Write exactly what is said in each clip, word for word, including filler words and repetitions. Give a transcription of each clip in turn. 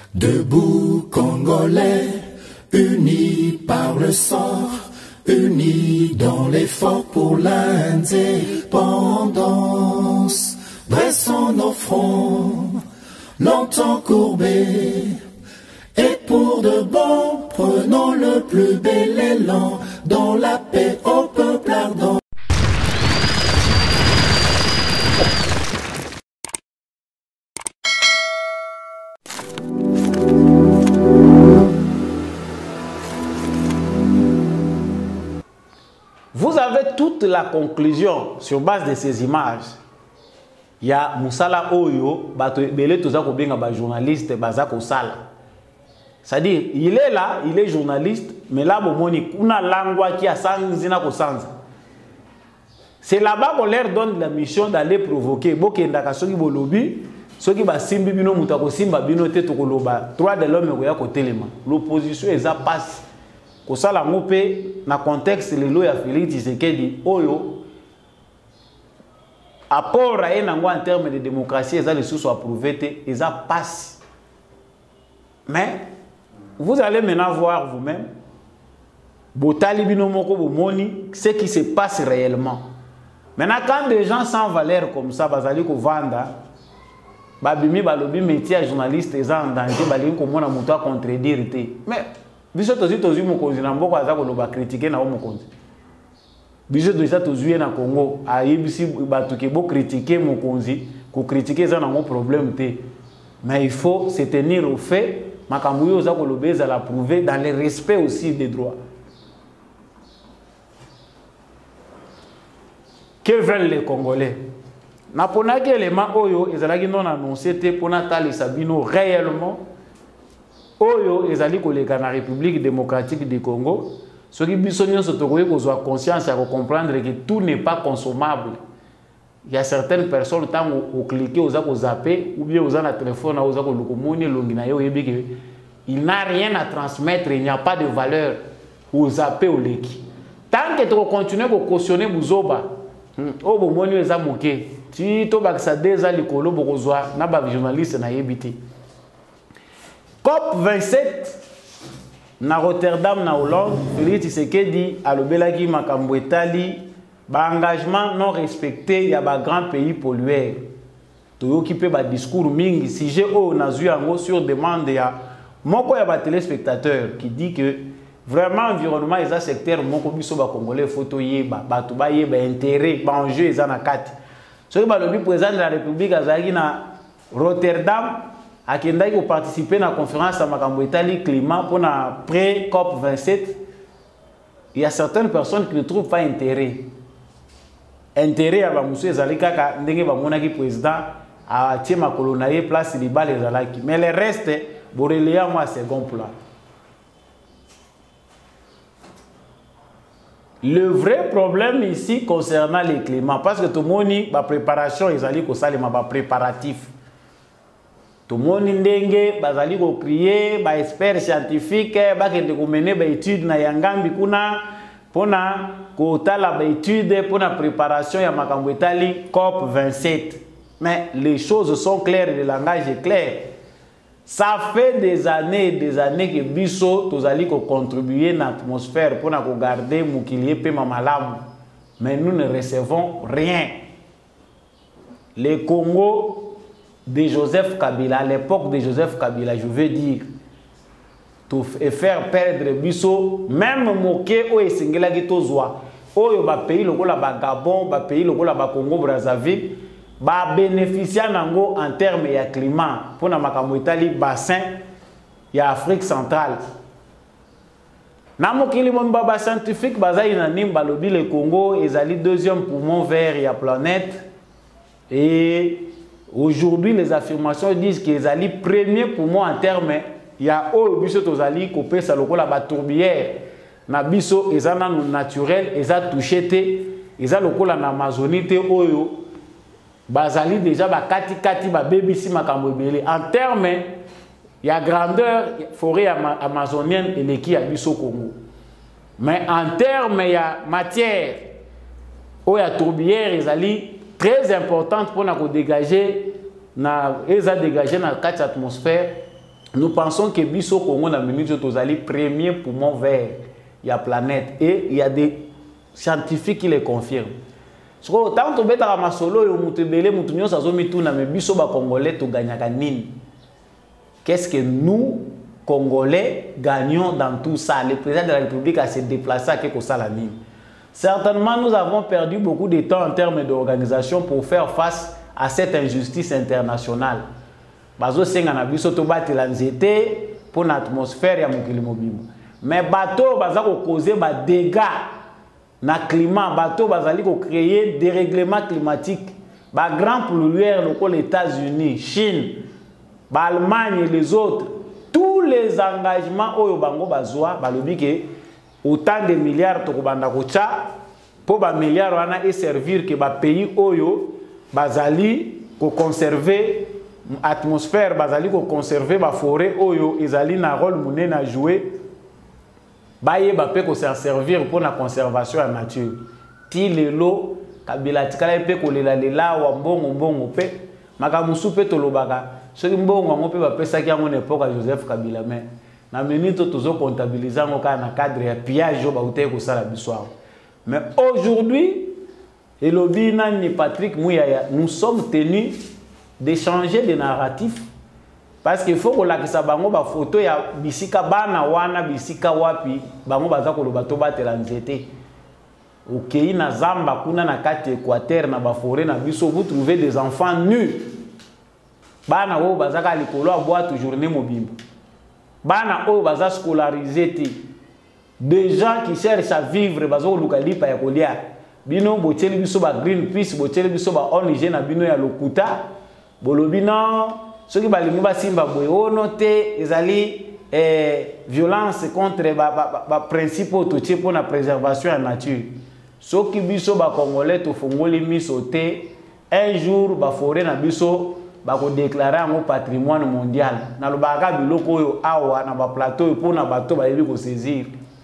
Debout Congolais, unis par le sort, unis dans l'effort pour l'indépendance. Dressons nos fronts, longtemps courbés, et pour de bon, prenons le plus bel élan, dans la paix au peuple ardent. Vous avez toute la conclusion sur base de ces images. Il y a Moussala Oyo, Belé Toza Kobenga, ba journaliste, Bazako Sala. C'est-à-dire, il est là, il est journaliste, mais là, Bomoni, una langua qui a sanzina ko sanza. C'est là-bas qu'on leur donne la mission d'aller provoquer. Bokenda ka soki bolobi, soki ba simbi bino mutako simba bino te to koloba. Droit de l'homme ya ko telema. L'opposition eza passe. Ko sala ngope na contexte lelo ya Félix Tshisekedi oyo apport à en termes de démocratie, ils ont les sous approuvé, ils ont passé. Mais vous allez maintenant voir vous-même ce qui se passe réellement. Maintenant, quand des gens sans valeur comme ça, ils vont vendre, babimi balobi métier à journaliste, ils sont en danger, ils vont contredire. Mais biso tozi tozi mokonzi na mboko aza koloba critiquer na mokonzi. Biso toza tozi na Congo a yebisi bato ke bo critiquer mokonzi, ko critiquer ça na mon problème te. Mais il faut se tenir au fait, makambo yo za kolobeza la prouver dans le respect aussi des droits. Que veulent les Congolais? Na pona ke élément oyo ezalaki non annoncé te pona tali sabino réellement oyo ezali koleka na République démocratique du Congo. Ce qui biso nyonso tokoki kozwa conscience à comprendre que tout n'est pas consommable. Il y a certaines personnes tant au cliquer aux ako zapper ou bien aux na téléphone aux ako lokomoni longi na yo yebi que il n'a rien à transmettre, il n'y a pas de valeur aux zapper au leki. Tant que tu continues à cautionner buzoba, oh bon moni eza moké. Tu to baksa déjà likolo bokozwa na ba journaliste na yebiti. COP vingt-sept na Rotterdam na Hollande, Félix Tshisekedi alobelaki makambo etali ba engagement non respecté ya ba grand pays pollueur. Toyoki pe ba discours mingi sujet o nazu yango sur demande ya moko ya ba téléspectateur qui dit que vraiment environnement est un secteur moko biso ba congolais photo yeba bato ba yeba intérêt ba enjeu eza na kati. So ba lobi président de la République azaki na Rotterdam akendaki ko participer na conférence à makambo etali climat pour na pré COP vingt-sept. Il y a certaines personnes qui ne trouvent pas intérêt. Intérêt à ba monsieur ezali kaka ndenge ba monaki président a tie makolo na ye place libala ezalaki. Mais le reste borelia moi second plan. Le vrai problème ici concernant le climat, parce que tout le monde ba préparation ezali ko salema ba préparatif. Tout le monde ndenge bazali ko crier ba expert scientifique ba kende ko mener ba étude na yangambi kuna pona ko tala ba étude pona préparation ya makambo etali COP vingt-sept. Mais les choses sont claires, le langage est clair. Ça fait des années et des années que biso tozali ko contribuer à l'atmosphère pona ko garder mukilié pe mamalamu. Mais nous ne recevons rien. Le Congo de Joseph Kabila, à l'époque de Joseph Kabila, je veux dire, et faire perdre biso, même moké ou esengela gitozwa, ou ba pays le la ba Gabon, ba pays le la ba Congo Brazzaville, ba bénéficier nango en termes de climat, pour na makambo Italie bassin ya Afrique centrale. Na mokili mon baba scientifique bazai na nimba lobi le Congo ezali deuxième poumon vert ya planète. Et aujourd'hui, les affirmations disent qu'ils allaient premier poumon en termes. Il y a au biso tozali kopé sa lokola ba tourbière. Na biso ezana naturel, eza touché te, eza lokola na Amazonie te oyo. Bazali déjà ba kati kati ba bébisi makambo ebele. En termes, il y a grandeur forêt amazonienne et l'équipe à biso Congo. Mais en termes, il y a matière, il y a tourbière, ezali très importante pour nous dégager, na eza dégager dans l'atmosphère nous pensons que biso Congo na minute tozali premier poumon vert il y a planète et il y a des scientifiques qui les confirment. So tant to beta masolo yo mutebele mutunyo sazo mituna me biso ba congolais to gagnaka nini. Qu'est-ce que nous Congolais gagnons dans tout ça? Le président de la République a se déplacé à quelque chose. Certainement, nous avons perdu beaucoup de temps en termes d'organisation pour faire face à cette injustice internationale. Bazo senga na biso to bati lanzete pour l'atmosphère ya mokili mobimba. Mais bateau baza ko causer ba dégâts na climat, bateau bazali ko créer des règlements climatiques. Ba grand pollueur locaux les États-Unis, Chine, ba Allemagne et les autres. Tous les engagements oyo bango bazwa balobi ke autant de milliards to kobanda kocha pour ba milliards wana et servir que ba pays oyo bazali ko conserver atmosphère, bazali ko conserver ba forêt oyo ezali na rôle monene à jouer baye ba pe ko servir pour la conservation de la nature. Ti lelo kabila tikala pe ko lela lela wa mbongo mbongo pe makamusu pe tolobaka soki mbongo ngo pe ba pesa ki yango n'époque à Joseph Kabila mais na minute tozo comptabiliser ngo ka na cadre ya piage ba uteye ko sala biswa. Mais aujourd'hui et l'obina ni Patrick Muyaya, nous sommes tenus d'échanger des narratifs parce qu'il faut que la kisa bango ba photo ya bisika bana wana bisika wapi bango baza ko lobato batela nzete. Ok, na zamba kuna na kati Équateur na ba forêt na biso vous trouvez des enfants nus. Bana o bazaka likolo a boîte journée mobimba. Bana o baza scolarisé ti. Des gens qui cherchent à vivre bazo lukali pa ya kolia. Bino boteli biso ba Greenpeace, boteli biso ba O N G na bino ya lokuta. Bolobi non, ceux qui balingi ba simba boye ono te ezali eh, violence contre ba ba, ba principe autoché pour la préservation de la nature. Ceux qui biso ba congolais to fongoli miso te un jour ba forêt na biso bako déclarer un patrimoine mondial na lobaka biloko oyo awa na ba plateau pour na bato ba yebi ko saisir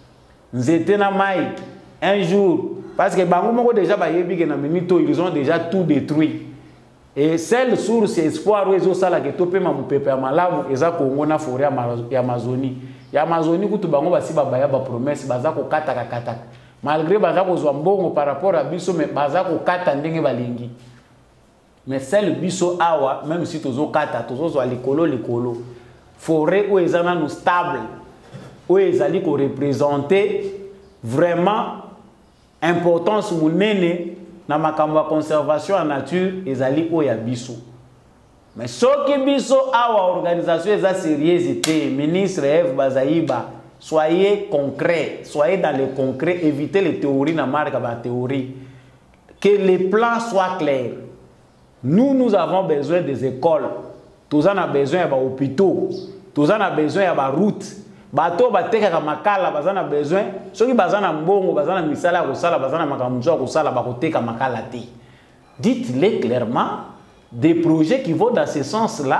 nzete na mai un jour parce que bango moko déjà ba yebi que na minito ils ont déjà tout détruit et celle source espoir ozo sala ke to pema mupepe ya malamu eza Congo na forêt ya Amazonie ya Amazonie kutu bango basi baba ya ba promesse baza ko kata kata malgré baza ko zwa mbongo par rapport à biso mais baza ko kata ndenge balingi. Mais c'est le biso awa, même si tozo kata, tozo zo likolo likolo. Forêt où ils sont stable, où ils allaient représenter vraiment importance mounene na makambo conservation en nature, ils allaient où ya biso. Mais ce qui biso awa organisation est sérieuse était ministre Eve Bazaïba, soyez concret, soyez dans le concret, évitez les théories na marque ba théorie. Que les plans soient clairs. Nous, nous avons besoin des écoles. Tous en a besoin des hôpitaux. Tous en a besoin des routes. Bateau bateka kamakala bazana besoin. Ceux qui bazana mbongo bazana misala kusala bazana makamujwa kusala bakoteka makala te. Dites-les clairement des projets qui vont dans ce sens-là.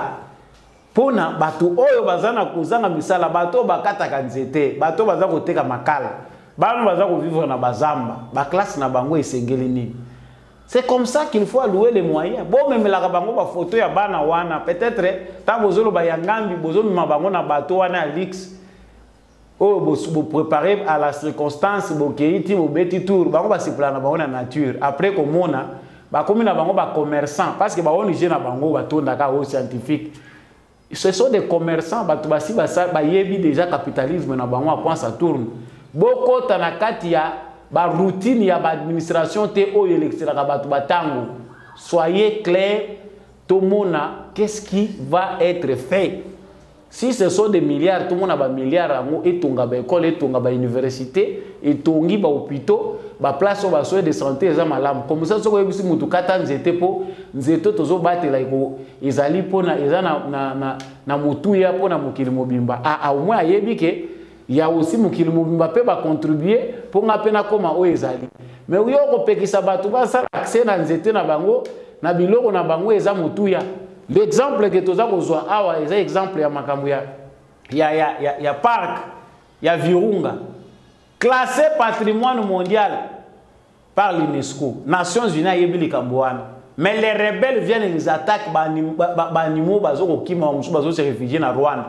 Pona bateau oyo bazana kuzanga misala bateau bakata kanzete. Bateau bazana koteka makala. Bano bazana vivre na bazamba. Ba classe na bango esengeli nini. C'est comme ça qu'il faut allouer les moyens. Bon, même la bango ba photo ya bana wana peut-être ta bozolo ba yangambi bozolo ma bango na bateau wana lix. Oh, vous préparez à la circonstance, vous keiti vous beti tour, bango ba sipla na bango na nature. Après comme on a ba comme na bango ba commerçant parce que ba on na bango ba tonda ka au scientifique. Ce sont des commerçants ba tubasi ba ba yebi déjà capitalisme na bango point ça tourne. Boko tanakati ya ba routine ya ba administration te o électira batu batango. Soyez clair, tout le monde qu'est-ce qui va être fait. Si ce sont des milliards, tout le monde a des milliards et tonga ba école et tonga ba université et tongi ba hôpitaux, ba place ba soins de santé eza malamu. Comme ça soko yebisi mutu kata nzete po nzete tozo batela iko ezali pona eza na na na, na mutu ya pona mokili mobimba. A au moins ayebi ke il y a aussi mokili mobimba pe ba contribuer pour nga pena koma o ezali. Mais uyo ko pekisa batu ba sala accès na nzete na bango na biloko na bango eza mutu ya. L'exemple que toza kozwa awa eza exemple ya makambo ya ya ya ya, ya parc ya Virunga classé patrimoine mondial par l'UNESCO. Nations Unies yebili kamboana. Mais les rebelles viennent les attaquent ba animaux bazo ko kima musu bazo se réfugier na Rwanda.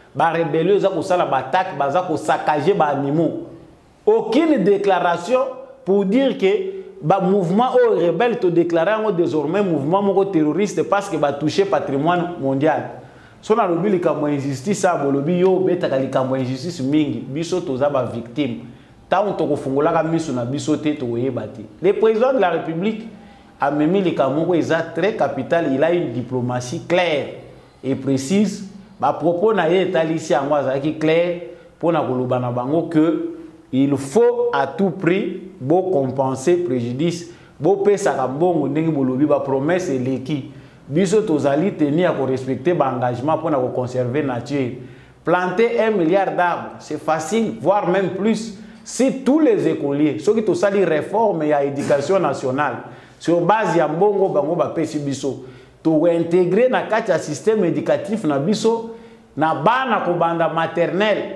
ba rébellion za ko sala ba attaque baza ko saccager ba animaux. Aucune déclaration pour dire que ba mouvement au rebelle to déclarer désormais mouvement moko terroriste parce que ba toucher patrimoine mondial. So na lobi likambo injustice a bolobi yo betaka likambo injustice mingi biso toza ba victime. Tant to ko fungola ka miso na biso te to yeba te. Le président de la République a mis likambo ko eza très capital, il a une diplomatie claire et précise. Ba propos na ye talisi yango azaki clair pour na koloba na bango que il faut à tout prix bo compenser préjudice bo pesa ka mbongo ndenge bolobi ba promesse eleki biso tozali tenir à respecter ba engagement pour na conserver nature. Planter un milliard d'arbres c'est facile, voire même plus si tous les écoliers ceux qui tosali réforme ya éducation nationale sur base ya mbongo bango ba pesi biso to intégrer na kati ya système éducatif na biso na bana ko banda maternelle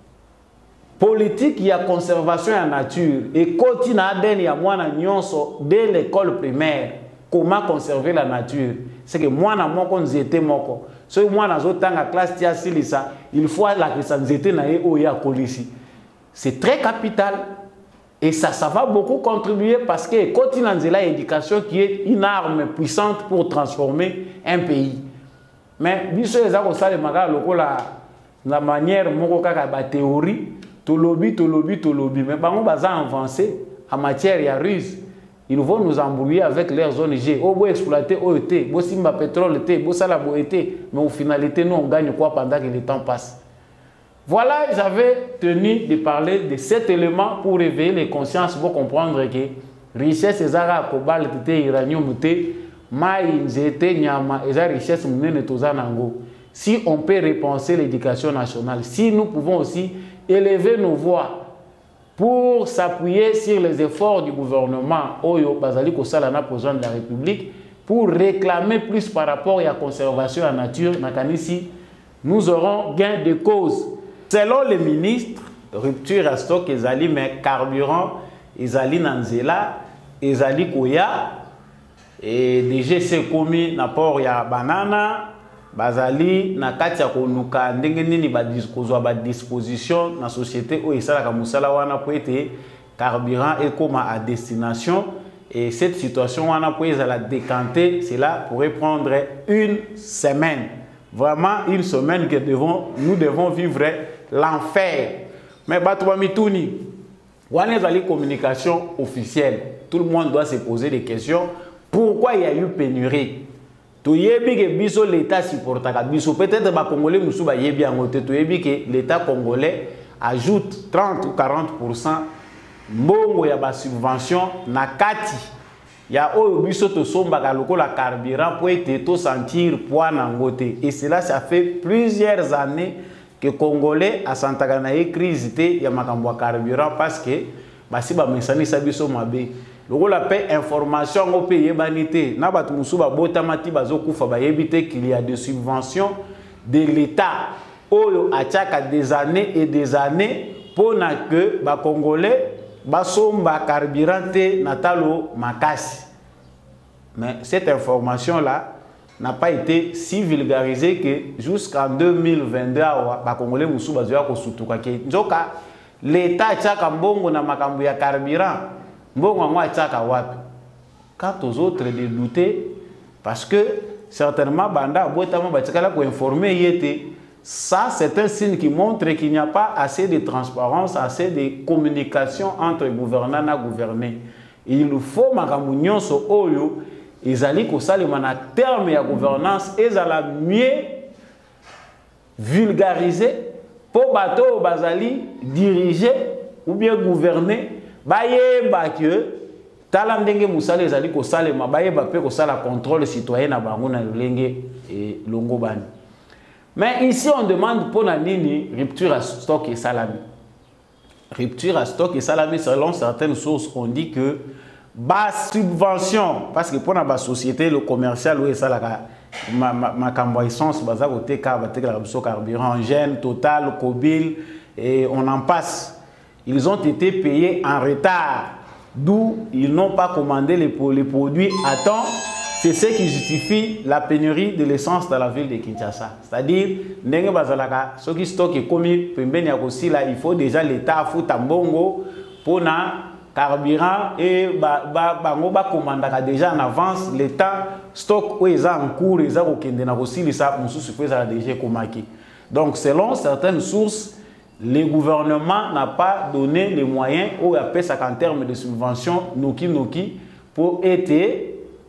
politique ya conservation ya nature et continue à donner à moi nyonso dès l'école primaire comment conserver la nature. C'est que moi na moko nzete moko so moi na zotanga classe tia silisa il faut la que nzete na e oya kolisi. C'est très capital et ça ça va beaucoup contribuer parce que continue à l'éducation qui est une arme puissante pour transformer un pays. Mais biso ezako sale maga lokola na manière moko kaka ba théorie to lobby to lobby to lobby mais bango baza avancé en matière ya ruse. Ils vont nous embrouiller avec leurs O N G. Oh, bo exploiter O E T, bo simba pétrole T, bo sala bo E T, mais en finalité nous on gagne quoi pendant que le temps passe. Voilà, j'avais tenu de parler de cet élément pour réveiller les consciences pour comprendre que richesse ezara cobalt te uranium te mai nzete nyama eza richesse munene toza nango. Si on peut repenser l'éducation nationale, si nous pouvons aussi élever nos voix pour s'appuyer sur les efforts du gouvernement Oyo Bazali Kosala na président de la République pour réclamer plus par rapport à la conservation de la nature, nous aurons gain de cause. Selon les ministres, rupture à stock ezali mais carburant ezali nanzela ezali koya et D G C commis na port ya banana bazali na kati ya konuka ndenge nini ba disposition ba disposition na société o esala ka musala wana po ete carburant ekoma à destination et cette situation wana po ezala décanter, cela pourrait prendre une semaine. Vraiment une semaine que devons, nous devons vivre l'enfer. Mais batwa mituni wana ezali communication officielle. Tout le monde doit se poser des questions. Pourquoi il y a eu pénurie? Tu yebi que biso l'État supportaka biso peut-être ba congolais musu ba yebi angote tu yebi que l'État congolais ajoute trente ou quarante pour cent mbongo ya ba subvention na kati ya oyo biso to somba ka lokola carburant pour être to sentir poids nangote et cela ça fait plusieurs années que congolais a santaka na crise te ya makambo carburant parce que basi ba mesani sa biso mabe. Logo la paix information au pays banité na batu musuba botamati bazokufa ba yebite qu'il y a des subventions de l'État oyo achaka des années et des années pour na que ba congolais basomba carburant natalo makasi. Mais cette information là n'a pas été si vulgarisée que jusqu'en deux mille vingt-deux ba congolais musuba zoya ko sutuka ke nzoka l'État achaka mbongo na makambo ya carburant. Quant aux autres de douter, parce que certainement Banda Boitama Batikala pour informer Yété, ça c'est un signe qui montre qu'il n'y a pas assez de transparence, assez de communication entre gouvernants et gouvernés. Il faut Makamounion so Oyo, ils allaient qu'au salimana terme et à gouvernance, ils allaient mieux vulgariser pour bateau Bazali diriger ou bien gouverner. Baye ba que tala ndenge musala ezali ko salema baye ba pe ko sala contrôle citoyen na bango na lenge et longo bani. Mais ici on demande pour la nini rupture à stock et salami. Rupture à stock et salami selon certaines sources on dit que basse subvention parce que pour la société le commercial ou ça la ma ma ma cambo essence baza côté ka ba te la carburant Gène Total Cobil et on en passe. Ils ont été payés en retard, d'où ils n'ont pas commandé les, les produits à temps. c'est ce qui justifie la pénurie de l'essence dans la ville de Kinshasa. C'est-à-dire, ndenge bazalaka, ce qui stocke est commis, il faut déjà l'État fout un bongo pour na carburant et bango ba commandaka déjà en avance l'État stock où ils ont en cours, ils ont okende na aussi les ça mususu fait ça déjà komaki. Donc selon certaines sources, le gouvernement n'a pas donné les moyens ou appelle ça en termes de subventions noki noki pour aider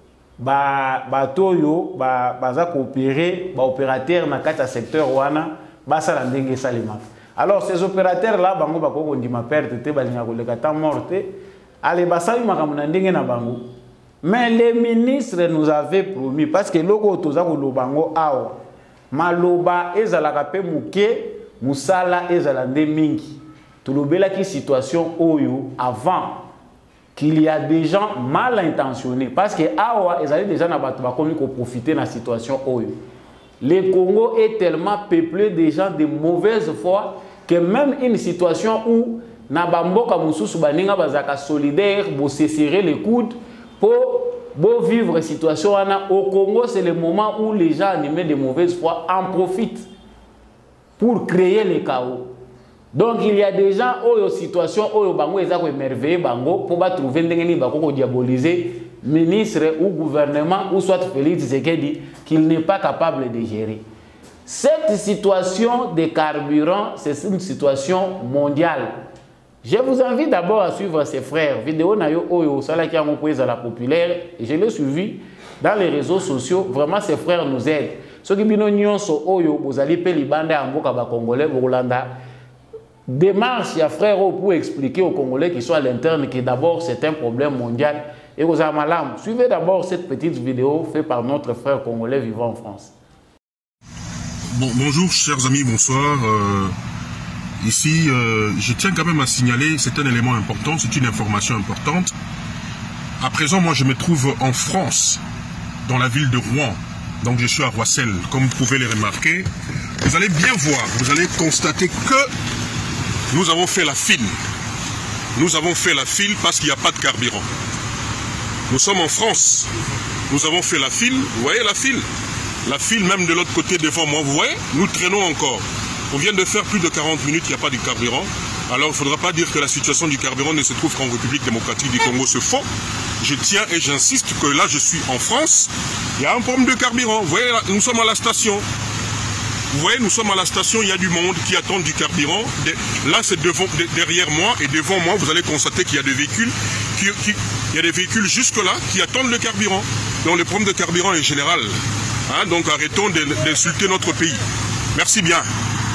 ba batoyo ba baza coopérer ba opérateur na kata secteur wana ba sala ndenge salima. Alors ces opérateurs là bango ba ko ndima perte te balinga ko leka ta morte allez ba sali makambo na ndenge na bango. Mais les ministres nous avaient promis parce que loko toza ko lobango awa maloba ezalaka pe muke musala ezala nde mingi tulobela ki situation oyo avant qu'il y a des gens mal intentionnés parce que awa ils allaient déjà na bato ba komi ko profiter na situation oyo. Le Congo est tellement peuplé de gens de mauvaise foi que même une situation où na bamboka mususu baninga bazaka solidaire bo se serrer les coudes pour bo vivre situation wana au Congo, c'est le moment où les gens animés de mauvaise foi en profitent pour créer le chaos. Donc il y a des gens oyo situation oyo bango ezako émerveiller bango pour ba trouver ndenge ni bako ko diaboliser ministre ou gouvernement ou soit Félix Tshisekedi qu'il n'est pas capable de gérer. Cette situation de carburant, c'est une situation mondiale. Je vous invite d'abord à suivre ces frères. Vidéo nayo oyo sala ki ango à la populaire, je l'ai suivi dans les réseaux sociaux. Vraiment ces frères nous aident. Ceux qui bino nyonso oyo bozali pe libanda ya mboka ba congolais bolanda. Démarche ya frère pour expliquer aux Congolais qui sont à l'interne que d'abord c'est un problème mondial. Et aux Amalam, suivez d'abord cette petite vidéo faite par notre frère congolais vivant en France. Bon, bonjour chers amis, bonsoir. Euh, ici, euh, je tiens quand même à signaler, c'est un élément important, c'est une information importante. À présent, moi je me trouve en France, dans la ville de Rouen. Donc je suis à Roissel, comme vous pouvez le remarquer. Vous allez bien voir, vous allez constater que nous avons fait la file. Nous avons fait la file parce qu'il n'y a pas de carburant. Nous sommes en France. Nous avons fait la file. Vous voyez la file? La file même de l'autre côté devant moi. Vous voyez? Nous traînons encore. On vient de faire plus de quarante minutes, il n'y a pas de carburant. Alors il ne faudra pas dire que la situation du carburant ne se trouve qu'en République démocratique du Congo. C'est faux. Je tiens et j'insiste que là je suis en France. Il y a un problème de carburant. Vous voyez, là, nous sommes à la station. Vous voyez, nous sommes à la station, il y a du monde qui attend du carburant. Là, c'est devant, derrière moi et devant moi, vous allez constater qu'il y a des véhicules, qui, qui, il y a des véhicules jusque-là qui attendent le carburant. Donc le problème de carburant est général. Hein, donc arrêtons d'insulter notre pays. Merci bien.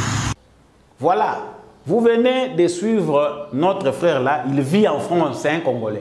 Voilà, vous venez de suivre notre frère là, il vit en France, c'est un Congolais.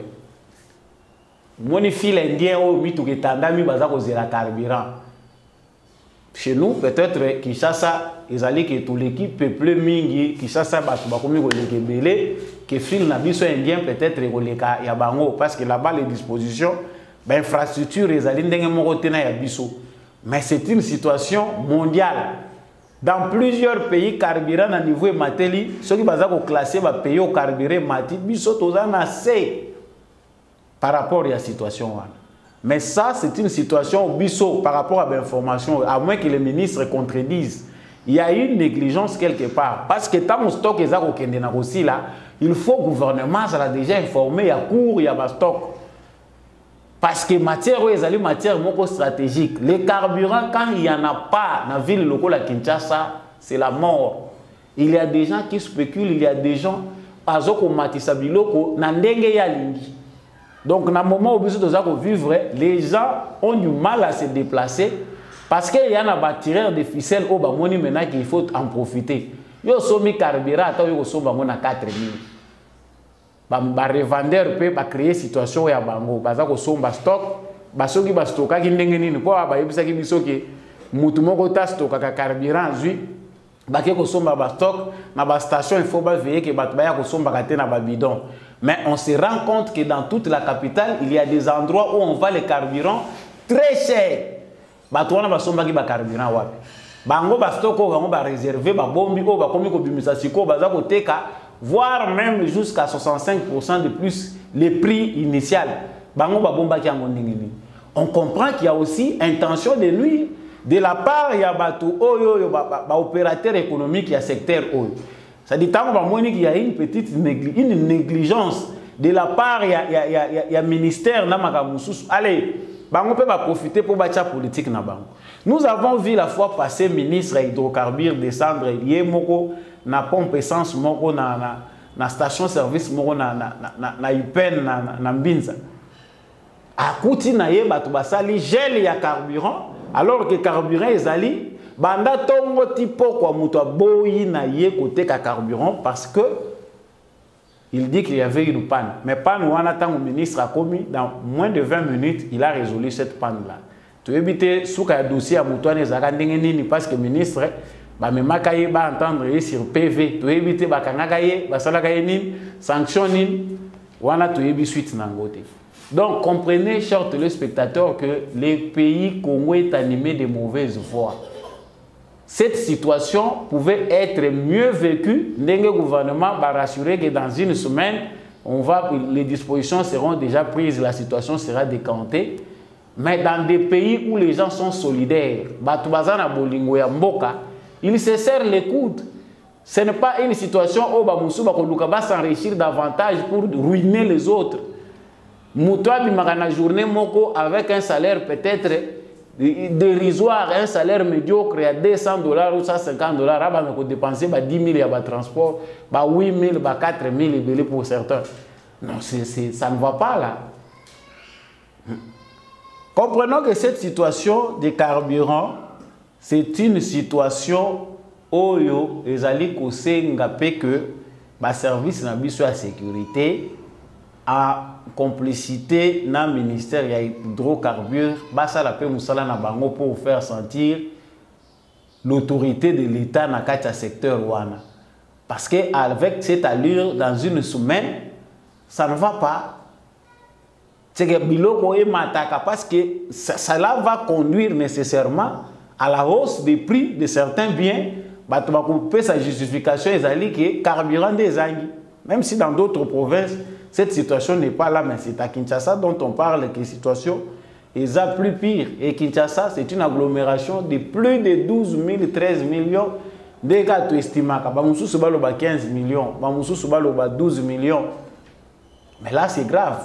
Mon fils indien au Mitougetandami Bazako Zera carburant. Chez nous, peut-être Kinshasa, ils allaient que toute l'équipe peuplée mingi, Kinshasa, Batubakomi, Golekebele, que fil Nabiso indien, peut-être Goleka Yabango, parce que là-bas, les dispositions, l'infrastructure, ils allaient d'Engemorotena Yabiso. Mais c'est une situation mondiale. Dans plusieurs pays, carburant à niveau mateli, ceux qui sont classés, va payer au carburant mati, biso tozan assez par rapport à la situation. Mais ça, c'est une situation biso par rapport à l'information, à moins que les ministres contredisent. Il y a une négligence quelque part. Parce que tant que stock est aussi là, il faut que le gouvernement soit déjà informé, il y a cours, il y a stock. Parce que matière, il y a matière stratégique. Les carburants, quand il n'y en a pas dans la ville locale à Kinshasa, c'est la mort. Il y a des gens qui spéculent, il y a des gens, par exemple, Matisabiloko, Nandenge Yalingi. Donc, dans le moment où nous vivre, les gens ont du mal à se déplacer parce qu'il y a un tireur de ficelle au Bamoni maintenant qu'il faut en profiter. Il y a un carburant, il y a quatre mille. Les revendeurs peuvent créer une situation où il y a un stock. Ils ont un stock qui est un stock. Un carburant. Il faut veiller que les bidon. Mais on se rend compte que dans toute la capitale, il y a des endroits où on vend les carburants très chers. Batouana basomba ki ba carburant wapi. Bango ba stock ko ba réserver ba bombi ko ba komi ko bimisa siko baza ko teka voire même jusqu'à soixante-cinq pour cent de plus les prix initial. Bango ba bomba ki ango ndingini. on comprend qu'il y a aussi intention de nuire. De la part, il y a des opérateurs économiques, il y a secteur oyo. Ça dit qu'il y a une petite négli une négligence. De la part, il y a, il y a, il y a, il y a ministère. Allez, on peut profiter pour bâtir la politique. Nous avons vu la fois passée ministre hydrocarbures descendre lié na pompe essence moko na na na station service moko na na na na U P N na na Mbinza. Akuti na ye batu basali gel ya carburant alors que carburant ezali banda tongo tipo kwa muto boyi na ye côté ka carburant parce que il dit qu'il y avait une panne. Mais panne wana tango ministre a commis dans moins de vingt minutes, il a résolu cette panne là. Tu éviter souka dossier à muto ne zaka ndenge nini parce que ministre ba memaka ye ba entendre sur P V. Tu éviter ba kanaka ye ba salaka ye nini sanction nini wana tu ébi suite nangote. Donc, comprenez, chers téléspectateurs, que les pays congolais est animé de mauvaises voies. Cette situation pouvait être mieux vécue. Le gouvernement va rassurer que dans une semaine, on va, les dispositions seront déjà prises, la situation sera décantée. Mais dans des pays où les gens sont solidaires, ils se serrent les coudes. Ce n'est pas une situation où on va s'enrichir davantage pour ruiner les autres. Moutoua bimagana journée moko avec un salaire peut-être dérisoire, un salaire médiocre à deux cents dollars ou cent cinquante dollars, ah bah on dépenser bah dix mille à transport, bah huit mille, bah quatre mille pour certains. Non, c'est c'est ça ne va pas là. Comprenons que cette situation des carburants, c'est une situation où les alliés ngapé que bah service n'a pas la sécurité à complicité dans le ministère de l'hydrocarbure, ça la paix moussala na bango pour faire sentir l'autorité de l'État dans le secteur wana. Parce qu'avec cette allure, dans une semaine, ça ne va pas. C'est que biloko e mataka parce que cela va conduire nécessairement à la hausse des prix de certains biens. Bah tu vas couper sa justification ezali que carburant des anguilles. Même si dans d'autres provinces cette situation n'est pas là, mais c'est à Kinshasa dont on parle que la situation est plus pire. Et Kinshasa, c'est une agglomération de plus de douze mille, treize millions. Des cas, tu estimes que quinze millions, douze millions. Mais là, c'est grave.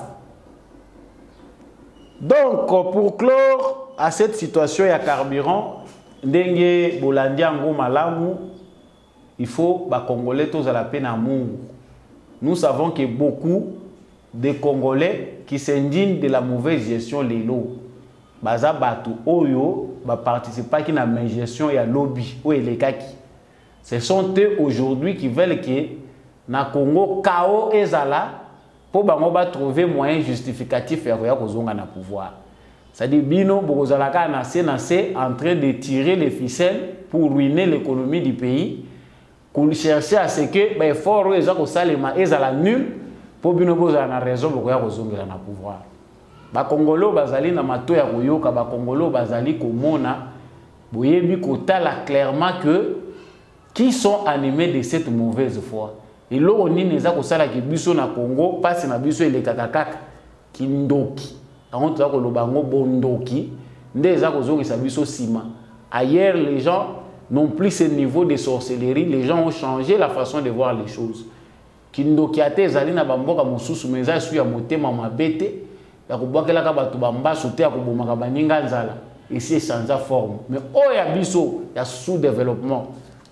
Donc, pour clore à cette situation, il y a carburant. Dengue, Bolandiango, Malamu, il faut que les Congolais tous à la peine à Mungu. Nous savons que beaucoup de Congolais qui s'indignent de la mauvaise gestion de l'eau, baza batu oyo ba participer à la gestion et à lobby ou les kaki. Ce sont eux aujourd'hui qui veulent que na Congo chaos ezala pour bango ba trouver moyen justificatif ya koya kozonga na pouvoir. Ça dit bino bokozalaka na C na C en train de tirer les ficelles pour ruiner l'économie du pays. Qu'on cherche à ce que les efforts les gens salema ezala nul pour bino boza na raison pour koya kozongela na pouvoir. Ba Congolo bazali na mato ya koyoka ba Congolo bazali komona boyebi kotala clairement que qui sont animés de cette mauvaise foi. Et là on ni neza kosala ki biso na Congo passe na biso ele kakakaka kindoki. Donc tu as koloba ngo bondoki ndeza kozongisa biso sima. Ailleurs les gens non plus ce niveau de sorcellerie, les gens ont changé la façon de voir les choses. Kindokiate zali na bamboka mususu meza su ya motema mabete ya kubakela ka batu bamba sote ya kubomaka baninga nzala ici change forme mais oh ya biso ya sous-développement.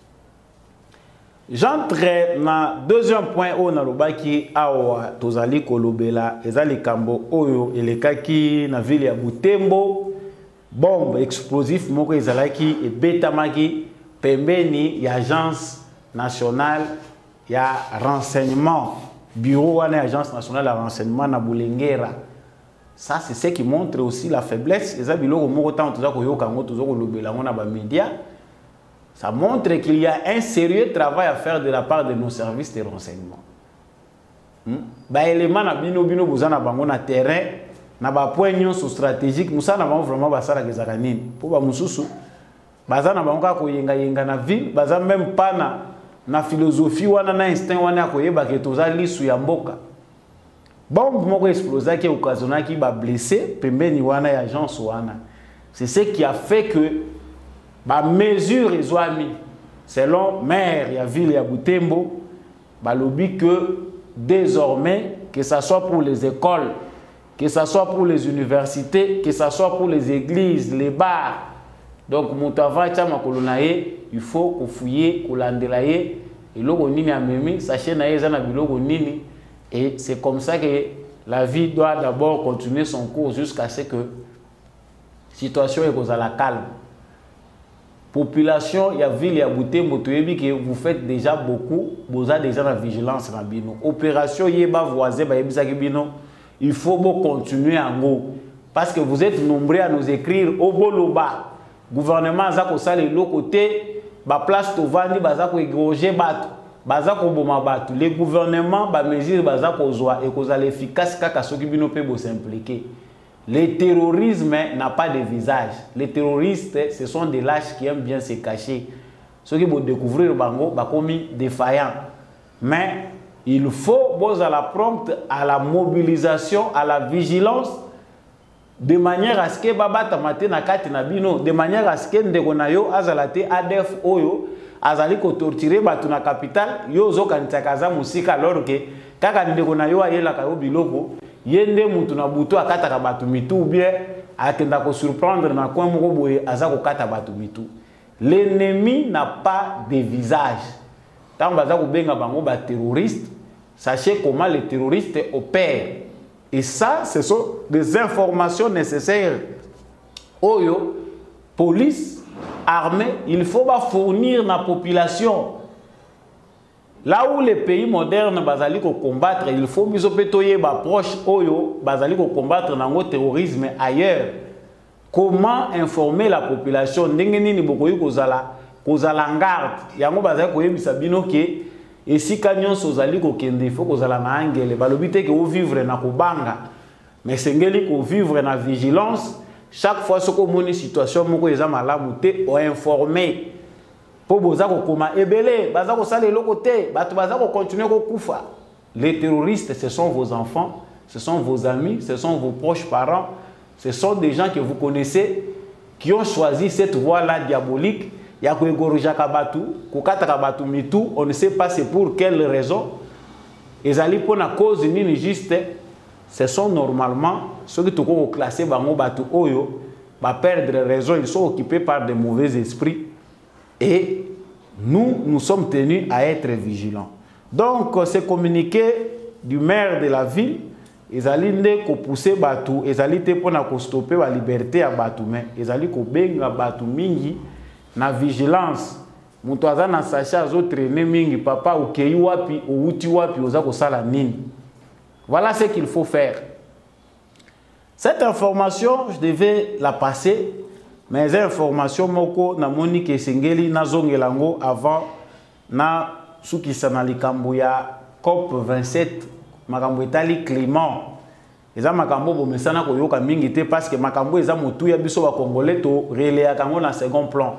J'entre dans deuxième point où na lobaki awa tozali kolobela ezali kambo oyo elekaki na ville ya Butembo. Bombe explosif moko ezalaki ebetamaki pembeni ya agence nationale ya renseignement bureau wana agence nationale ya renseignement na Bulengera. Ça c'est ce qui montre aussi la faiblesse eza biloko moko tant toza koyoka ngo toza kolobela ngo na ba médias. Ça montre qu'il y a un sérieux travail à faire de la part de nos services de renseignement. Hmm? Ba élément na bino bino bozana bango na terrain na ba point nyonso stratégique musa na bango vraiment basala kezaka nini pour ba mususu baza na bango ka koyenga yenga na ville baza même pas na na philosophie wana na instinct wana koyeba ke toza lisu ya mboka bombe moko explosa qui occasionna qui va blesser pembeni wana ya agence wana. C'est ce qui a fait que ba mesure ezwami selon maire ya ville ya Butembo ba lobi que désormais que ça soit pour les écoles, que ça soit pour les universités, que ça soit pour les églises, les bars. Donc moutava cha makolo na ye, il faut ko fouiller, ko landela ye et loko nini amemi sachet na ye za na biloko nini. Et c'est comme ça que la vie doit d'abord continuer son cours jusqu'à ce que la situation est à la calme. Population, il y a ville, il y a bouté, que vous faites déjà beaucoup, vous avez déjà la vigilance. Opération, il y a voisin, il faut continuer en gros. Parce que vous êtes nombreux à nous écrire au boloba. Gouvernement, ça le côté, la place de vendre, ça égorger bateau. Le gouvernement va mesure et cause l'efficace kaka soki bino pe bo s'impliquer. Le terrorisme n'a pas de visage. Les terroristes, ce sont des lâches qui aiment bien se cacher. Ceux qui vont découvrir bango ba komi défaillant. Mais il faut boza la prompte à la mobilisation, à la vigilance de manière à ce que baba tamate na kati na bino, de manière à ce que ndeko na yo azalate A D F oyo azali ko torturer batu na capital yo zo kanisa kaza musika alors que kaka ndeko na yo ayela ka yo biloko yende mutu na butu akata ka batu mitu ou bien akenda ko surprendre na coin moko boye azako kata batu mitu. L'ennemi n'a pas de visage. Tant baza ko benga bango ba terroriste, sachez comment les terroristes opèrent. Et ça, ce sont des informations nécessaires. Oyo, police, armée, il faut fournir la population. Là où les pays modernes bazali ko combattre, il faut misopeto ba proche oyo bazali ko combattre nango terrorisme ailleurs. Comment informer la population? Ndenge nini bokoyi kozala kozala garde. Yango bazali ko yebisa bino ke et si kanyon sozali ko kende il faut kozala na angele balobite ke o vivre na kobanga mais sengeli ko vivre na vigilance. Chaque fois que vous avez une situation, vous avez informé. Pour vous avez continuer. Les terroristes, ce sont vos enfants, ce sont vos amis, ce sont vos proches parents, ce sont des gens que vous connaissez qui ont choisi cette voie-là diabolique. On ne sait pas c'est pour quelle raison. Et pour la cause juste. Ce sont normalement ceux qui sont classés dans le bateau Oyo, va perdre raison, ils sont occupés par de mauvais esprits. Et nous, nous sommes tenus à être vigilants. Donc, ce communiqué du maire de la ville, ils allaient pousser bateau, ils allaient stopper la liberté à bateau, mais ils allaient benga bateau mingi na vigilance. Mutuaza na sacha zo traîner mingi papa ou kei wapi ou uti wapi oza ko sala nini. Voilà ce qu'il faut faire. Cette information, je devais la passer, mais les informations moko na moni ke sengeli na zongelango avant na sukisa na likambo ya COP vingt-sept makambo etali climat. Eza makambo bo mesana ko yoka mingi te parce que makambo eza motu ya biso ba congolais to relaya kango na second plan.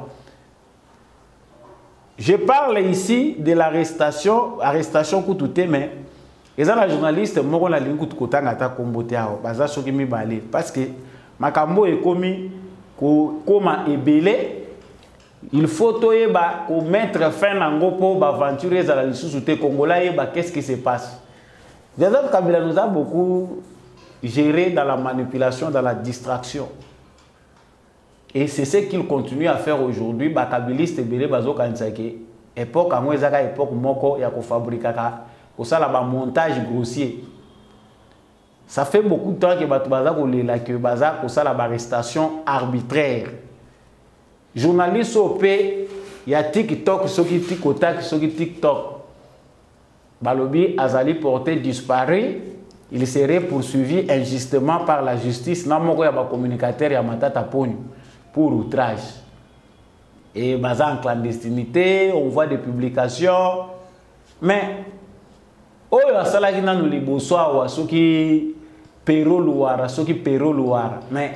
Je parle ici de l'arrestation, arrestation kutute mais et ça, la journaliste, moi, on a l'ingu de côté à ta comboté à baza soki mi balé parce que makambo est commis comme ébélé. Il faut toyer ba ko mettre fin à ngopo ba aventurer à la lisusu congolais ba qu'est-ce qui se passe. Joseph Kabila nous a beaucoup géré dans la manipulation, dans la distraction. Et c'est ce qu'il continue à faire aujourd'hui. Ba kabiliste ébélé bazo kansake époque à moi ezaka époque moko ya ko fabrikaka ça là un montage grossier. Ça fait beaucoup de temps que Batubaza que Baza pour ça la arrestation arbitraire. Journaliste au P, il y a TikTok, ceux qui TikTok, ceux qui TikTok. Balobi Azali porté disparu, il serait poursuivi injustement par la justice. Namoko ya ba communicateur ya matata ponyo pour outrage. Et Baza en clandestinité, on voit des publications, mais oyo asalaki nanu liboso awa soki pero luara soki pero luara mais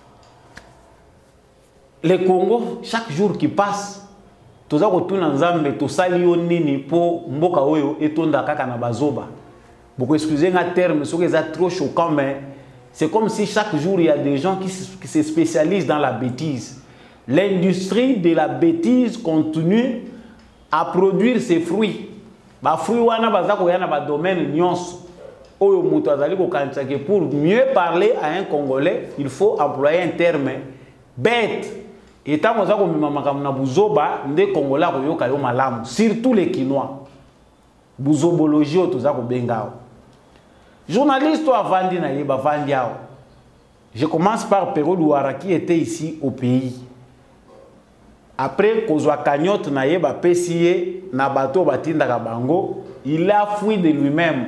le Congo chaque jour qui passe toza kotuna nzambe tosali yo nini po mboka oyo etonda kaka na bazoba Beaucoup excusez un terme, c'est trop choquant, mais c'est comme si chaque jour il y a des gens qui se, qui se spécialisent dans la bêtise. L'industrie de la bêtise continue à produire ses fruits. Les fruits wana bazako yana ba domaine nyonso. Oyo muto azali ko kanisa que pour mieux parler à un Congolais, il faut employer un terme bête. Et tant que vous avez buzoba, les Congolais ont eu malamu, surtout les Kinois. Buzobologie ou tout ça bengao. Journaliste a vendu na yeba vendiao. Je commence par Pero Luara qui était ici au pays. Après kozwa cagnotte na yeba pesiye na bateau batinda kabango, il a fui de lui-même.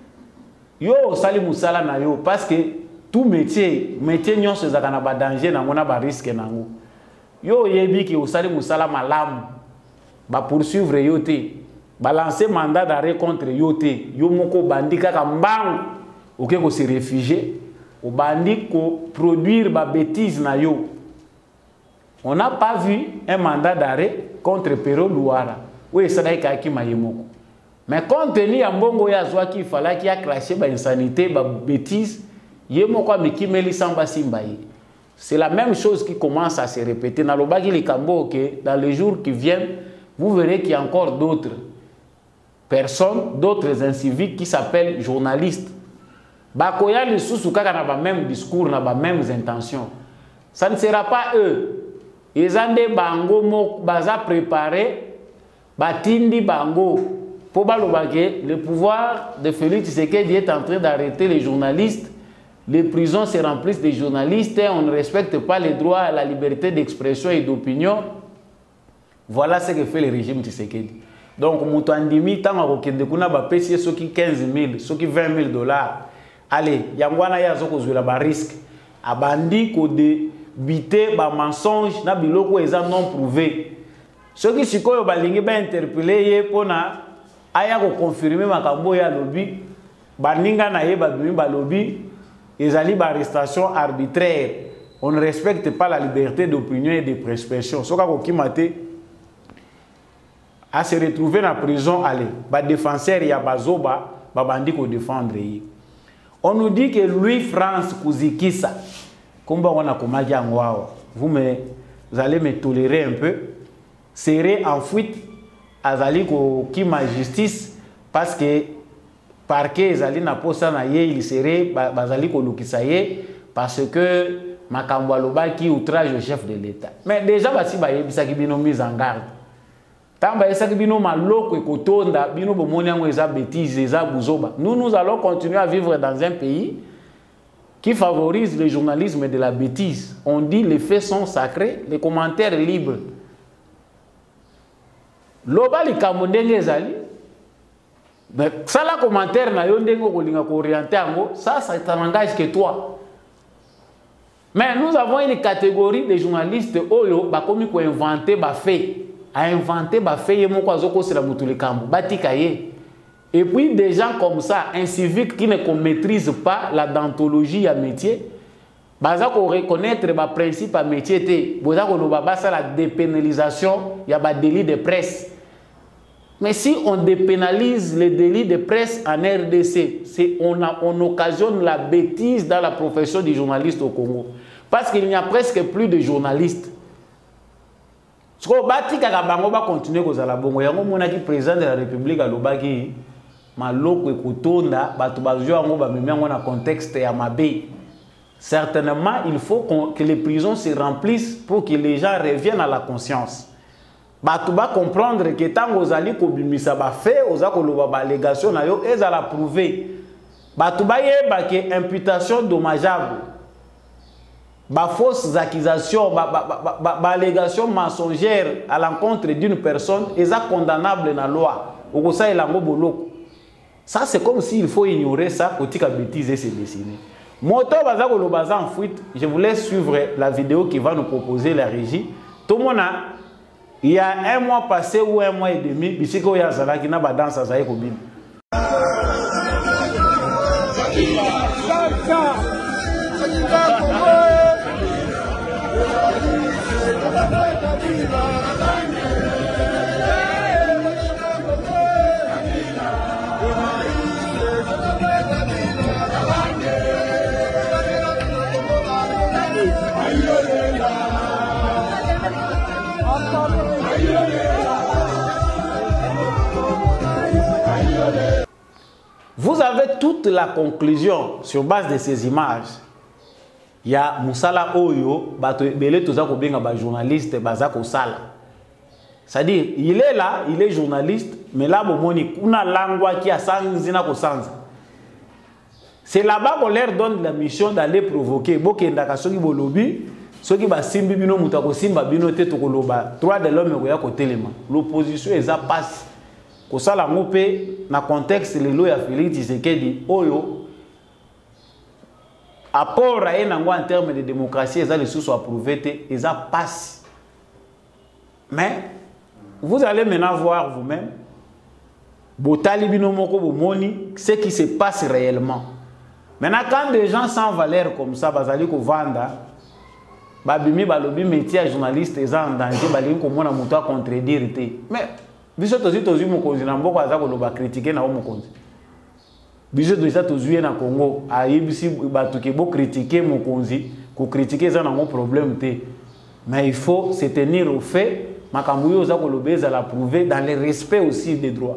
Yo sali musala na yo parce que tout métier, métier nyonso ezaka ba danger na ngona ba risque nango. Yo yebi ki osali musala malamu ba poursuivre yo te ba lancer mandat d'arrêt contre yo te yo moko bandi kaka mbangu oke ko se réfugier o bandi ko produire ba bêtise na yo. On n'a pas vu un mandat d'arrêt contre Pero Luara. Oui, ça n'a pas été mayemoko. Mais compte tenu ya mbongo ya zwa ki fallait qu'il a craché ba insanité ba bêtise yemoko ameki meli samba simbaye. C'est la même chose qui commence à se répéter. Dans le Bagui Likambo, dans les jours qui viennent, vous verrez qu'il y a encore d'autres personnes, d'autres inciviques qui s'appellent journalistes. Bakoya les sous-soukaka n'a pas même discours, n'a pas mêmes intentions. Ça ne sera pas eux. Ils ont des bango mo baza préparé, batindi bango. Pour le pouvoir de Félix Tshisekedi est en train d'arrêter les journalistes. Les prisons se remplissent de journalistes et on ne respecte pas les droits à la liberté d'expression et d'opinion. Voilà ce que fait le régime Tshisekedi. Donc, Moutandimi, tant que vous avez payé quinze mille, vingt mille dollars, allez, il y a un risque. Abandi ko de bité, ba mensonge, na biloko eza non prouvé. Ceux qui sont interpellés pour aya ko confirmer makambo ya lobby, baninga na ye ba ba lobby. Ils allaient par arrestation arbitraire. On ne respecte pas la liberté d'opinion et de prescription. Ce qui m'a été à se retrouver dans la prison, allez, les défenseurs, il y a Bazoba, Babandi qui défendre. On nous dit que Louis France Kouzikissa, comme on a commencé à vous, me, vous allez me tolérer un peu, serait en fuite à Zali qui m'a justice parce que parquet Zali na posa na ye il serait bazali ko lukisaye parce que makambo loba qui outrage au chef de l'État. Mais déjà basi ba yebisa ki bino mise en garde. Tamba esa ki bino maloko ekotonda bino bomoni yango eza bêtise eza buzoba. Nous nous allons continuer à vivre dans un pays qui favorise le journalisme de la bêtise. On dit les faits sont sacrés, les commentaires libres. Loba li kamondenge ezali mais ça, la commentaire, ça, ça n'engage que toi. Mais nous avons une catégorie de journalistes qui ont inventé des faits. À inventer des faits, et puis des gens comme ça, un civique qui ne maîtrise pas la dentologie à métier, ils vont reconnaître le principe à métier. Ils vont la dépénalisation, il y a des délits de presse. Mais si on dépénalise les délits de presse en R D C, on, a, on occasionne la bêtise dans la profession du journaliste au Congo. Parce qu'il n'y a presque plus de journalistes. Ce qu'on va continuer à la bongo. Il y a un président de la République à l'Obaki, Maloko et Kotonda, un contexte à Mabé. Certainement, il faut que les prisons se remplissent pour que les gens reviennent à la conscience. Tu vas comprendre que tant que vous allez kobimisa ba fait, vous allez ba allégation na yo, ils allent prouver. Tu vas yeba que imputation dommageable, ba fausses accusations, ba ba ba ba allégation mensongère à l'encontre d'une personne, ils sont condamnables dans la loi. Okosa elango boloko. Ça c'est comme s'il faut ignorer ça côté ka bêtise et se dessiner. Moto baza ko lobaza en fuite, je vous laisse suivre la vidéo qui va nous proposer la régie. Tout le monde a il y a un mois passé ou un mois et demi, Bisiko Yazala qui n'a pas dansé à Zaïkobim. Vous avez toute la conclusion sur base de ces images. Il y a Moussala Oyo, Belé Toza Kobenga, journaliste, Bazako Sala. C'est-à-dire, il est là, il est journaliste, mais là, il y a langue qui a sens. C'est là-bas qu'on leur donne la mission d'aller provoquer. Ceux qui simbi bino mutako simba bino te to koloba droit de l'homme ko ya ko telema l'opposition eza passe ko sala ngopé na contexte lelo ya Félix Tshisekedi oyo apport à nango en termes de démocratie eza les sous approuvé te eza passe. Mais vous allez maintenant voir vous-même botali bino moko bomoni ce qui se passe réellement. Maintenant quand des gens sans valeur comme ça bazali ko vanda babimi balobi métier journaliste eza en danger bali ko mona muto a contredire te mais biso tozi tozi mokonzi na mboko aza ko loba critiquer na o mokonzi biso tozi tozi na Congo a yebisi batu ke bo critiquer mokonzi ko critiquer eza na mon problème te mais il faut se tenir au fait makambo yo za ko lobeza la prouver dans le respect aussi des droits.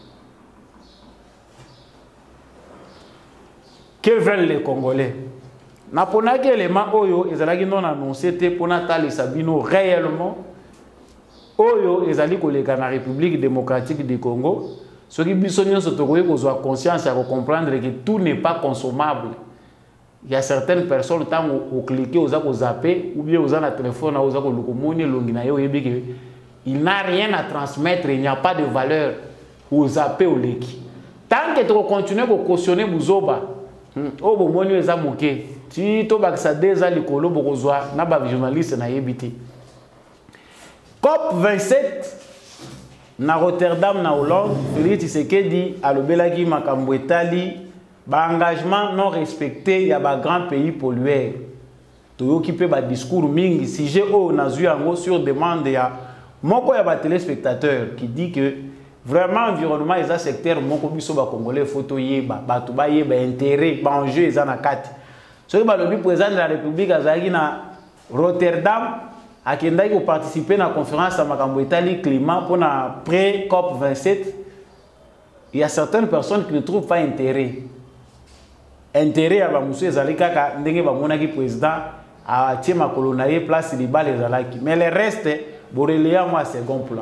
Que veulent les Congolais? Na pona que élément oyo ezalaki non annoncé te pona tali sabino réellement oyo ezali koleka na République démocratique du Congo ce qui biso nyonso tokoki kozwa conscience ya comprendre que tout n'est pas consommable. Il y a certaines personnes tant au cliquer oza ko zapper ou bien oza na téléphone oza ko lukomoni longi na yo yebi que il n'a rien à transmettre, il n'y a pas de valeur ou zapper au leki. Tant que tu continues à cautionner buzoba oh bon moni eza moké si to bakisa déjà likolo bokozwa na ba journaliste na yebiti COP vingt-sept na Rotterdam na Hollande Félix Tshisekedi alobelaki makambo etali ba engagement non respecté ya ba grand pays pollueur to occupé ba discours mingi sujet o nazui yango sur demande ya moko ya ba téléspectateur qui dit que vraiment environnement est un secteur moko biso ba congolais photo yeba batu ba yeba intérêt ba enjeu eza na kati. Ce qui le président de la République azaki na Rotterdam akendaki ko participer na conférence à makambo etali climat pour na pré COP vingt-sept. Il y a certaines personnes qui ne trouvent pas intérêt. Intérêt à ba musu ezali kaka ndenge ba monaki président a tie makolo na ye place liba les alaki. Mais le reste borelia moi second plan.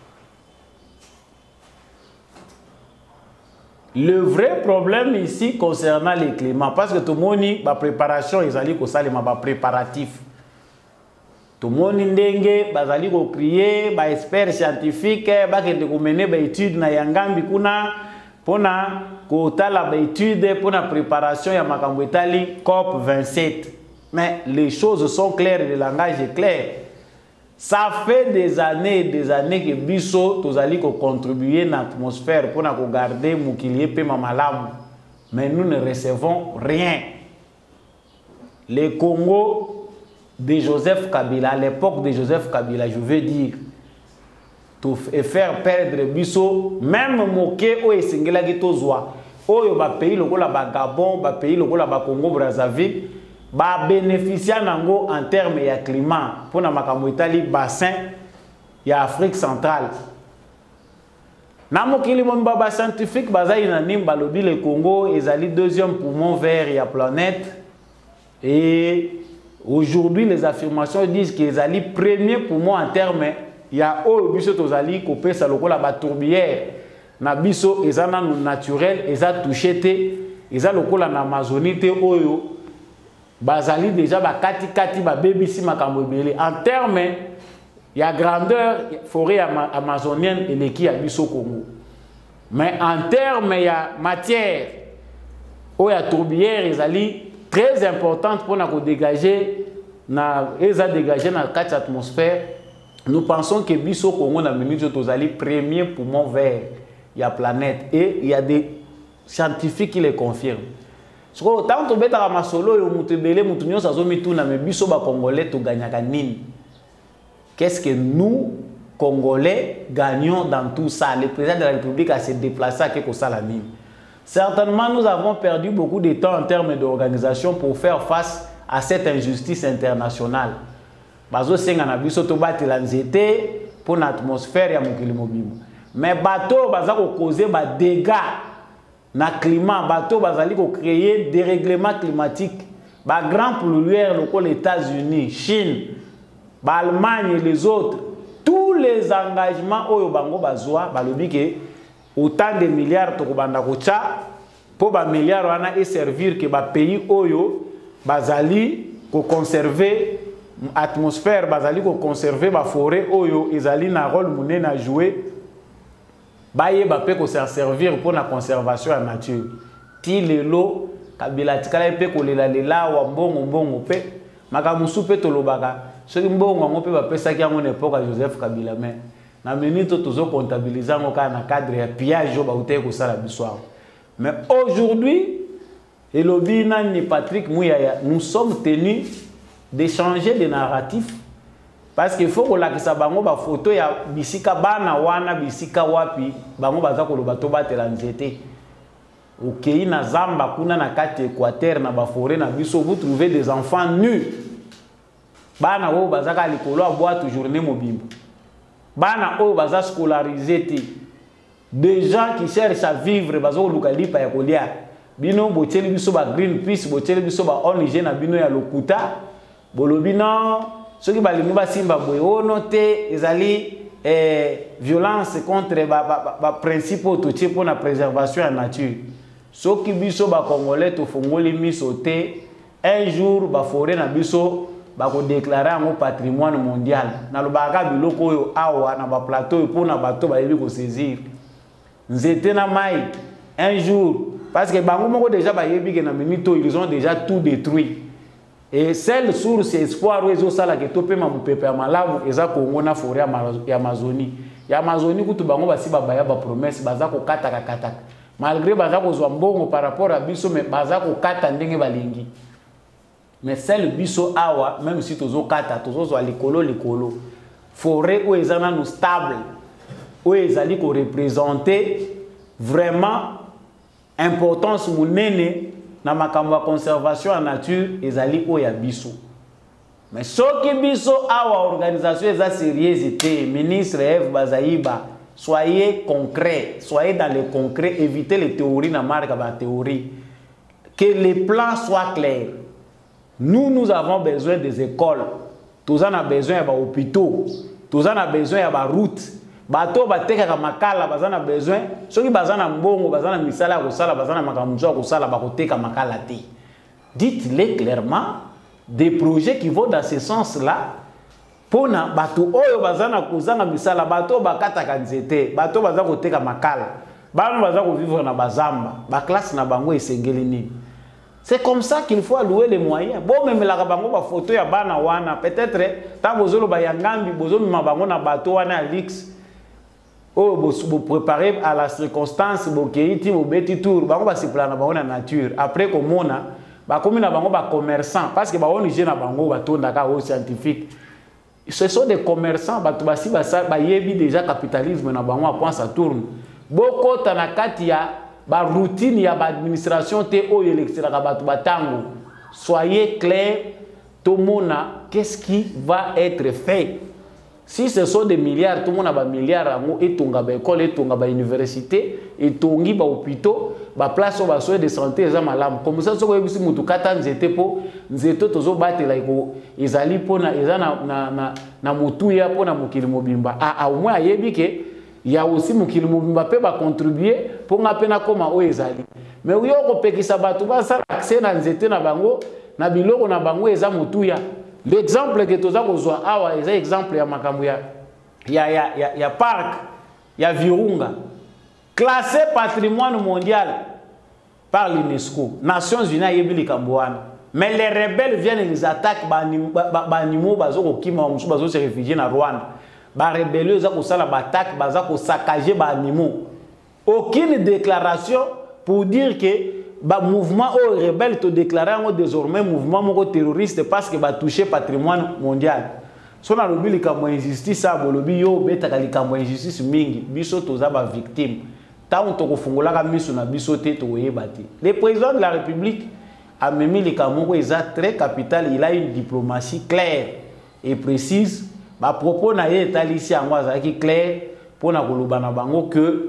Le vrai problème ici concernant les climats, parce que tout le monde dit la préparation, ils allaient ko salema ba préparatif. Tout le monde ndenge bazali ko crier ba expert scientifique ba kende ko mener ba étude na yangambi kuna pona ko tala ba étude pona préparation ya makambo etali COP vingt-sept. Mais les choses sont claires, le langage est clair. Ça fait des années et des années que biso tozali ko contribuer à l'atmosphère pour na ko garder mukilié pe mamalamu. Mais nous ne recevons rien. Le Congo de Joseph Kabila, à l'époque de Joseph Kabila, je veux dire, tout et faire perdre biso, même moké o esengela ki tozwa. Oyo ba pays lokola ba Gabon, ba pays lokola ba Congo Brazzaville, ba bénéficier nango en termes ya climat pour na makambo etali bassin ya Afrique centrale. Na mokili mo ba scientifique bazali na nimba lobi le Congo ezali deuxième poumon vert ya planète et aujourd'hui les affirmations disent que ezali premier poumon en termes ya oyo biso tozali ko pesa lokola ba tourbière na biso ezana naturel eza touché te eza lokola na Amazonie te oyo bazali déjà ba kati kati ba bebisi makambo ebele en termes ya grandeur forêt amazonienne et leki ya biso Congo. Mais en termes ya matière o ya tourbière ezali très importante pour na ko dégager na eza dégager na kati atmosphère. Nous pensons que biso Congo na minute tozali premier poumon vert ya planète et il y a des scientifiques qui le confirment. Tant que beta masolo yo mutebele mutunyo sazo mituna me biso ba congolais to gagnaka nini. Qu'est-ce que nous Congolais gagnons dans tout ça? Le président de la République a se déplacé à quelque salamine. Certainement nous avons perdu beaucoup de temps en termes d'organisation pour faire face à cette injustice internationale. Bazo senga na biso to batela nzete pour l'atmosphère ya mokili mobimo. Mais bateau baza ko causer ba dégâts na climat bato bazali ko créer des règlements climatiques ba grand pollueur loko les États-Unis, Chine, ba Allemagne et les autres, tous les engagements oyo bango bazwa balobi ke autant de milliards to kobanda ko cha po ba milliards wana et servir que ba pays oyo bazali ko conserver atmosphère, bazali ko conserver ba forêt oyo ezali na rôle munene à jouer. Baye bape ko servir pour la conservation de la nature. Ti lelo kabila tikala pe ko lela lela wa mbongo mbongo pe makamusu pe tolobaka soki mbongo ngo pe bapesa ki yango na époque Joseph Kabila mais na minute tozo comptabiliser ngo ka na cadre ya pillage ba uté ko sala biswa. Mais aujourd'hui elobi nani Patrick Muyaya, nous sommes tenus d'échanger des narratifs. Parce qu'il faut que la bango ba photo ya bisika bana wana bisika wapi bango baza ko lobato batela nzete. OK na zamba kuna na kati Équateur na ba forêt na biso vous trouvez des enfants nus. Bana o baza ka likolo aboa toute journée mobimba. Bana o baza scolarisé te. Des gens qui cherchent à vivre bazo lukali pa ya kolia. Bino boteli biso ba Greenpeace boteli biso ba O N G na bino ya lokuta. Bolobi non ceux qui balingi basimba boye onote ezali eh, violence contre ba, ba, ba principe autotie pour la préservation de la nature. Ceux qui biso ba congolais to fongoli miso te un jour ba forêt na biso ba ko déclarer en patrimoine mondial. Na lobaka biloko oyo awa na ba plateau pour na bato ba yebi ko saisir. Nzete na mai un jour parce que bango moko déjà ba yebi ke na minito ils ont déjà tout détruit. Et celle source espoir ozo sala ke topé ma mupepe ya malamu eza Congo na forêt ya Amazonie. Ya Amazonie kutu bango basi babaya ba promesse baza ko kata kata. Malgré baza ko zwa mbongo par rapport à biso mais baza ko kata ndenge balingi. Mais celle biso awa même si tozo kata tozo zwa likolo likolo. Forêt o eza na nous stable. O ezali ko représenter vraiment importance munene na makambo conservation en nature ezali oya biso. Mais soki biso awa organisation eza sérieuse te ministre Eve Bazaiba soyez concret, soyez dans le concret, évitez les théories na marque ba théorie. Que les plans soient clairs. Nous nous avons besoin des écoles. Tous en a besoin ya ba hôpitaux, tous en a besoin ya ba routes. Bato bateka ka makala bazana besoin soki bazana mbongo bazana misala ko sala bazana makamzo ko sala ba koteka makala te. Dites-les clairement des projets qui vont dans ce sens-là pour na bato oyo bazana kozanga misala bato bakata ka nzete bato bazana koteka makala bano bazana ko vivre na bazamba ba classe na bango esengeli nini. C'est comme ça qu'il faut allouer les moyens. Bon même la bango ba photo ya bana wana peut-être tant bozolo ba yangambi bozolo ma bango na bato wana lix. Oh, vous préparez à la circonstance, vous avez un petit tour, vous avez la nature. Après, comme on a, vous avez un commerçant, parce que vous avez un scientifique. Ce sont des commerçants, vous avez déjà capitalisme, vous ça tourne. Beaucoup de la routine, il y a l'administration, soyez clair, tout le monde, qu'est-ce qui va être fait? Si ce sont des milliards, tout le monde a des milliards, et tout le monde a des écoles, et tout le monde a des universités, et tout le monde a des hôpitaux, des places de soins de santé, comme ça, si vous avez dit que vous étiez pour nous étions tous battus, ils allaient pour na mutuya pour na mukili mobimba. Ah, au moins, il y a aussi mukili mobimba peut contribuer pour nga pena koma o ezali. Mais oui, on peut que ça batu ba ça accès na nzete na bango, na biloko na bango eza mutuya. L'exemple que tu as besoin, c'est l'exemple ya makambo ya ya ya ya parc ya Virunga classé patrimoine mondial par l'UNESCO. Nations Unies yebili kamboana. Mais les rebelles viennent les attaquent ba animaux bazoko kima musu bazo se réfugier na Rwanda. Ba rebelles za ko sala ba attaque baza ko saccager ba animaux. Aucune déclaration pour dire que le mouvement rebelle te déclaré désormais mouvement terroriste parce que va toucher patrimoine mondial. Si on a le cas injustice, ça a lobby yo beta kalika injustice mingi biso toza ba victime. Tant to kofungola ka miso na biso te to yebati. Le président de la République a mis les Cameroun est très capital, il a une diplomatie claire et précise. Ba propos na ye etali ici en moi qui clair pour na koloba na bango que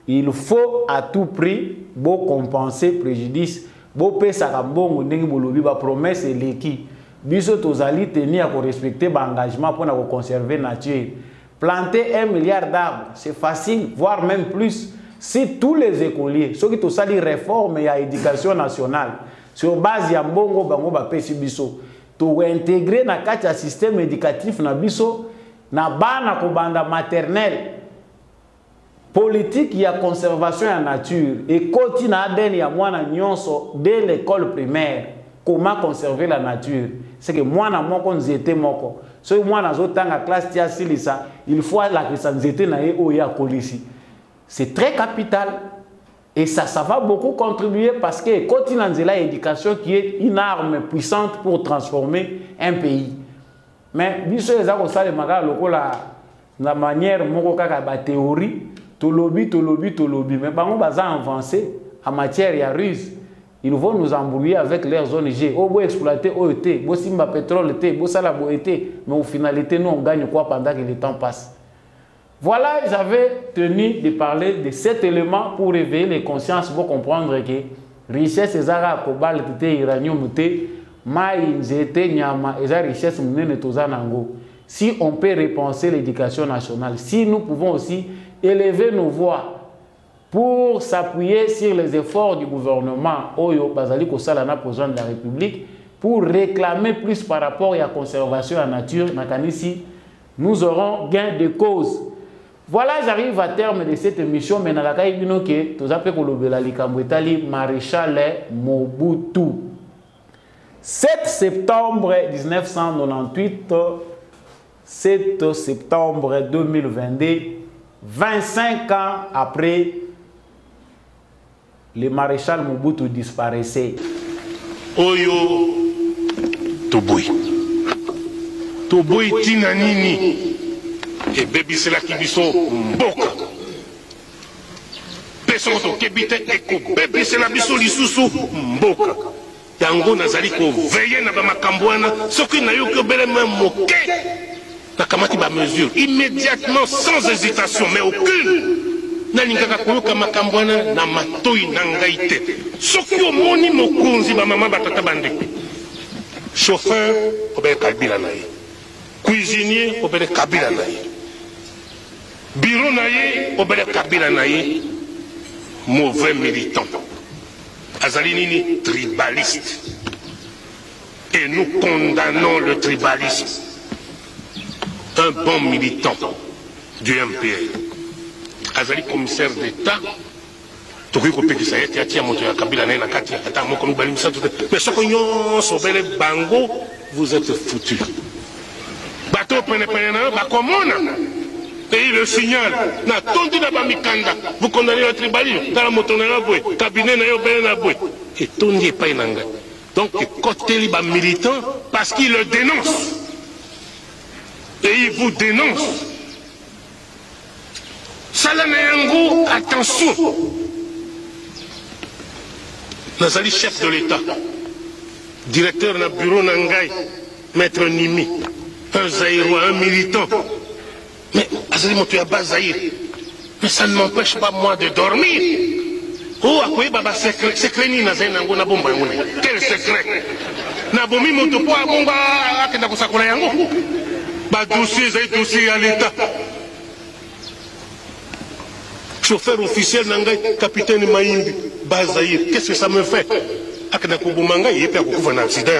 il faut à tout prix beau compenser préjudice beau pesa kambongo ndenge bolobi ba promesse eleki biso tozali tenir à respecter ba engagement pour na conserver nature. Planter un milliard d'arbres c'est facile, voire même plus si tous les écoliers ceux qui tous ali réforme ya éducation nationale sur base ya mbongo bango ba pesi biso to intégrer na kati ya système éducatif na biso na bana ko banda maternelle politique ya conservation ya nature et koti na A D N ya mwana nyonso dès l'école primaire comment conserver la nature c'est que mwana moko nzete moko so mwana zotanga classe tia silisa il faut la kisa nzete na ye oya kolisi c'est très capital et ça ça va beaucoup contribuer parce que koti na nzela éducation qui est une arme puissante pour transformer un pays mais biso eza ko sale makala lokola na manière moko kaka ba théorie to lobby to lobby to lobby mais bango baza avancé en matière ya ruse ils vont nous embrouiller avec leurs O N G au beau exploiter O E T beau simba pétrole T beau sala bo été mais au finalité nous on gagne quoi pendant que le temps passe. Voilà, j'avais tenu de parler de cet élément pour réveiller les consciences pour comprendre que richesse ezara cobalt te uranium te mai nzete nyama eza richesse munene tozanango. Si on peut repenser l'éducation nationale, si nous pouvons aussi élever nos voix pour s'appuyer sur les efforts du gouvernement Oyo Bazali Kosalana président de la République pour réclamer plus par rapport à la conservation de la nature, Nakanisi, nous aurons gain de cause. Voilà, j'arrive à terme de cette émission, mais dans que tout appelé Kolobela Likambwetali Maréchal Mobutu. sept septembre mille neuf cent quatre-vingt-dix-huit, sept septembre deux mille vingt-deux, vingt-cinq ans après, le maréchal Mobutu disparaissait. Oyo Toboy. Toboy Tinanini. Et bébé c'est là qui biso mboka. Pesoto kebite eko bébé c'est là biso lisusu mboka. Yango nazali ko veiller na ba makambwana soki na yo ko bele même moke. Na kamati ba mesure immédiatement sans hésitation mais aucune. Nalingaka koyoka makambwana na matoi na ngai te. Soki omoni mokonzi ba mama batata bande. Chauffeur obele kabila na ye. Cuisinier obele kabila na ye. Bureau na ye obele kabila na ye. Mauvais militant. Azali nini tribaliste. Et nous condamnons le tribalisme. Un bon militant du M P L. Azali commissaire d'État. Toki ko pekisa yeti atia moto ya kabila na na kati ata moko mbali msatu mais soko nyonso bele bango vous êtes foutus. Bateau pene pene na ba komona et le signal na tondi na ba mikanda vous condamnez le tribalisme dans la moto na boy cabinet na yo bele na boy et tondi pa inanga donc côté li ba militant parce qu'il le dénonce et il vous dénonce. Salamango, attention. Nazali chef de l'État, directeur d'un bureau Nangai, maître Nimi, un Zaïrois, un militant. Mais Azali Motoya Bazaïr, mais ça ne m'empêche pas moi de dormir. Oh, à quoi baba secret, secret ni Nazai Nango na bomba yone. Quel secret? Nabomi Motopo a bomba akenda kusakula yango. Ba dossier zai dossier à l'État. Chauffeur officiel Nangai, capitaine Maïmbi, Bazaïr, qu'est-ce que ça me fait? Akena Kubumanga, il y a un accident.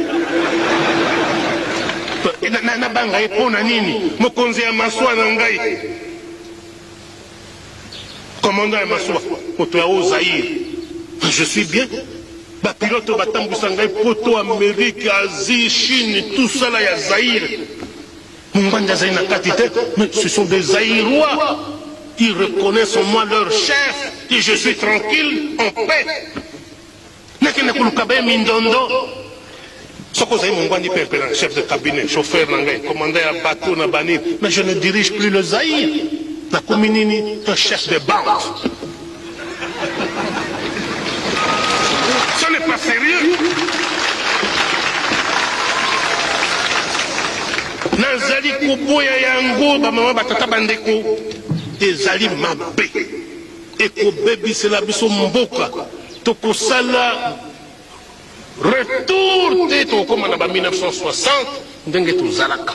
Na banga epona nini? Mokonzi ya maswa Nangai. Commandant ya maswa, moto ya Zaïr. Je suis bien. Ba pilote batambu sangai poto Amérique, Asie, Chine, tout ça là ya Zaïr. Munganda Zaïr na katite, mais ce sont des Zaïrois. Ils reconnaissent en moi leur chef et je suis tranquille, en paix. Nekene kulukabe mindondo. Soko Zaïr Mungwandi Pepela, chef de cabinet, chauffeur Nangai, commandant à bateau na banine. Mais je ne dirige plus le Zaïr. Na Kominini, un chef de banque. Ce n'est pas sérieux. Nazali Kuboya Yango, ba mama batata bandeko. Ezali mabé. ekobebisela biso mboka tokosala retour te tokokoma na ba mille neuf cent soixante ndenge tozalaka.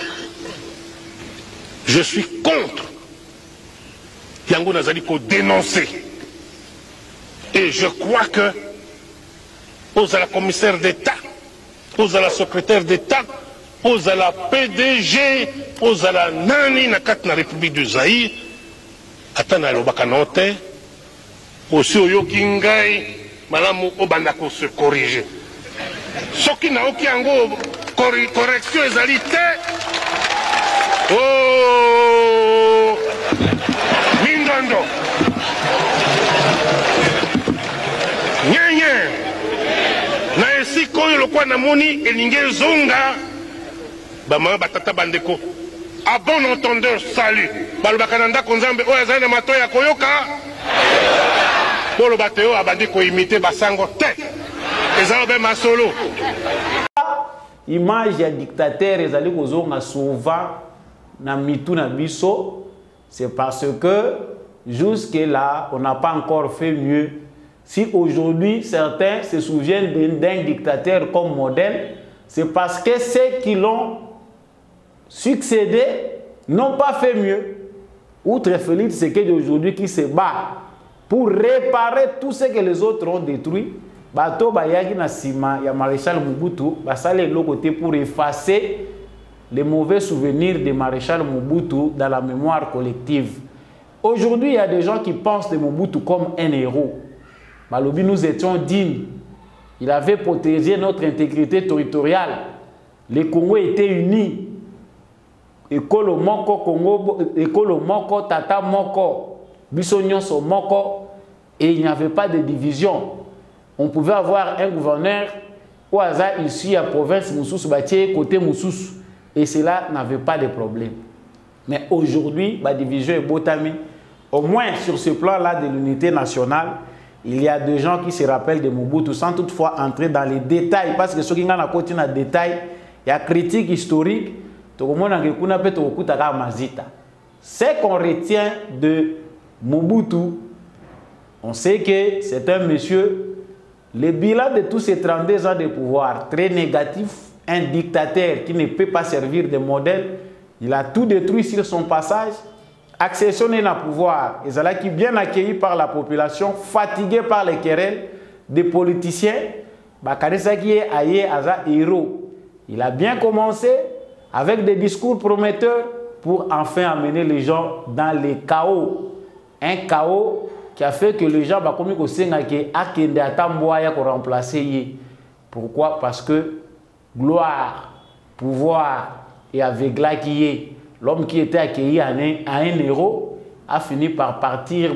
Je suis contre yango nazali ko dénoncer et je crois que aux à la commissaire d'État, aux à la secrétaire d'État, aux à la P D G, aux à la nani na kati na République du Zaïre ata na lobaka note aussi oyoki ngai malamu obanda ko se corriger soki na oki yango correction ezali te. Oh mindondo nyenye na esika oyo lokwa namoni elingi zonga bamama batata bandeko a bon entendeur salut balobaka na ndako nzambe oyo azali na matoi ya koyoka polo bato oyo abandi koimite basango te ezala be masolo. Image ya dictateur ezali kozonga souvent na mitu na biso, c'est parce que jusque là on n'a pas encore fait mieux. Si aujourd'hui certains se souviennent d'un dictateur comme modèle, c'est parce que ceux qui l'ont succédé n'ont pas fait mieux. Outre Félix Tshisekedi aujourd'hui qui se bat pour réparer tout ce que les autres ont détruit, bato bayaki na sima ya maréchal Mobutu basale le côté pour effacer les mauvais souvenirs de maréchal Mobutu dans la mémoire collective. Aujourd'hui, il y a des gens qui pensent de Mobutu comme un héros. Malobi, nous étions dignes. Il avait protégé notre intégrité territoriale. Les Congos étaient unis. Ekolo moko Congo, ekolo moko tata moko, biso nyonso moko, et il n'y avait pas de division. On pouvait avoir un gouverneur au hasard ici à province Moussous Batié côté Moussous, et cela n'avait pas de problème. Mais aujourd'hui, la division est botami. Au moins sur ce plan-là de l'unité nationale, il y a des gens qui se rappellent de Mobutu sans toutefois entrer dans les détails, parce que ceux qui ont un côté dans les détails, il y a critique historique. Ce qu'on retient de Mobutu, on sait que c'est un monsieur, le bilan de tous ces trente-deux ans de pouvoir, très négatif, un dictateur qui ne peut pas servir de modèle, il a tout détruit sur son passage, accessionné au pouvoir, et qui bien accueilli par la population, fatigué par les querelles des politiciens, il a bien commencé avec des discours prometteurs pour enfin amener les gens dans le chaos. Un chaos qui a fait que les gens ont commis pour remplacer. Pourquoi? Parce que gloire, pouvoir et aveugla qui est, l'homme qui était accueilli à un, à un héros a fini par partir,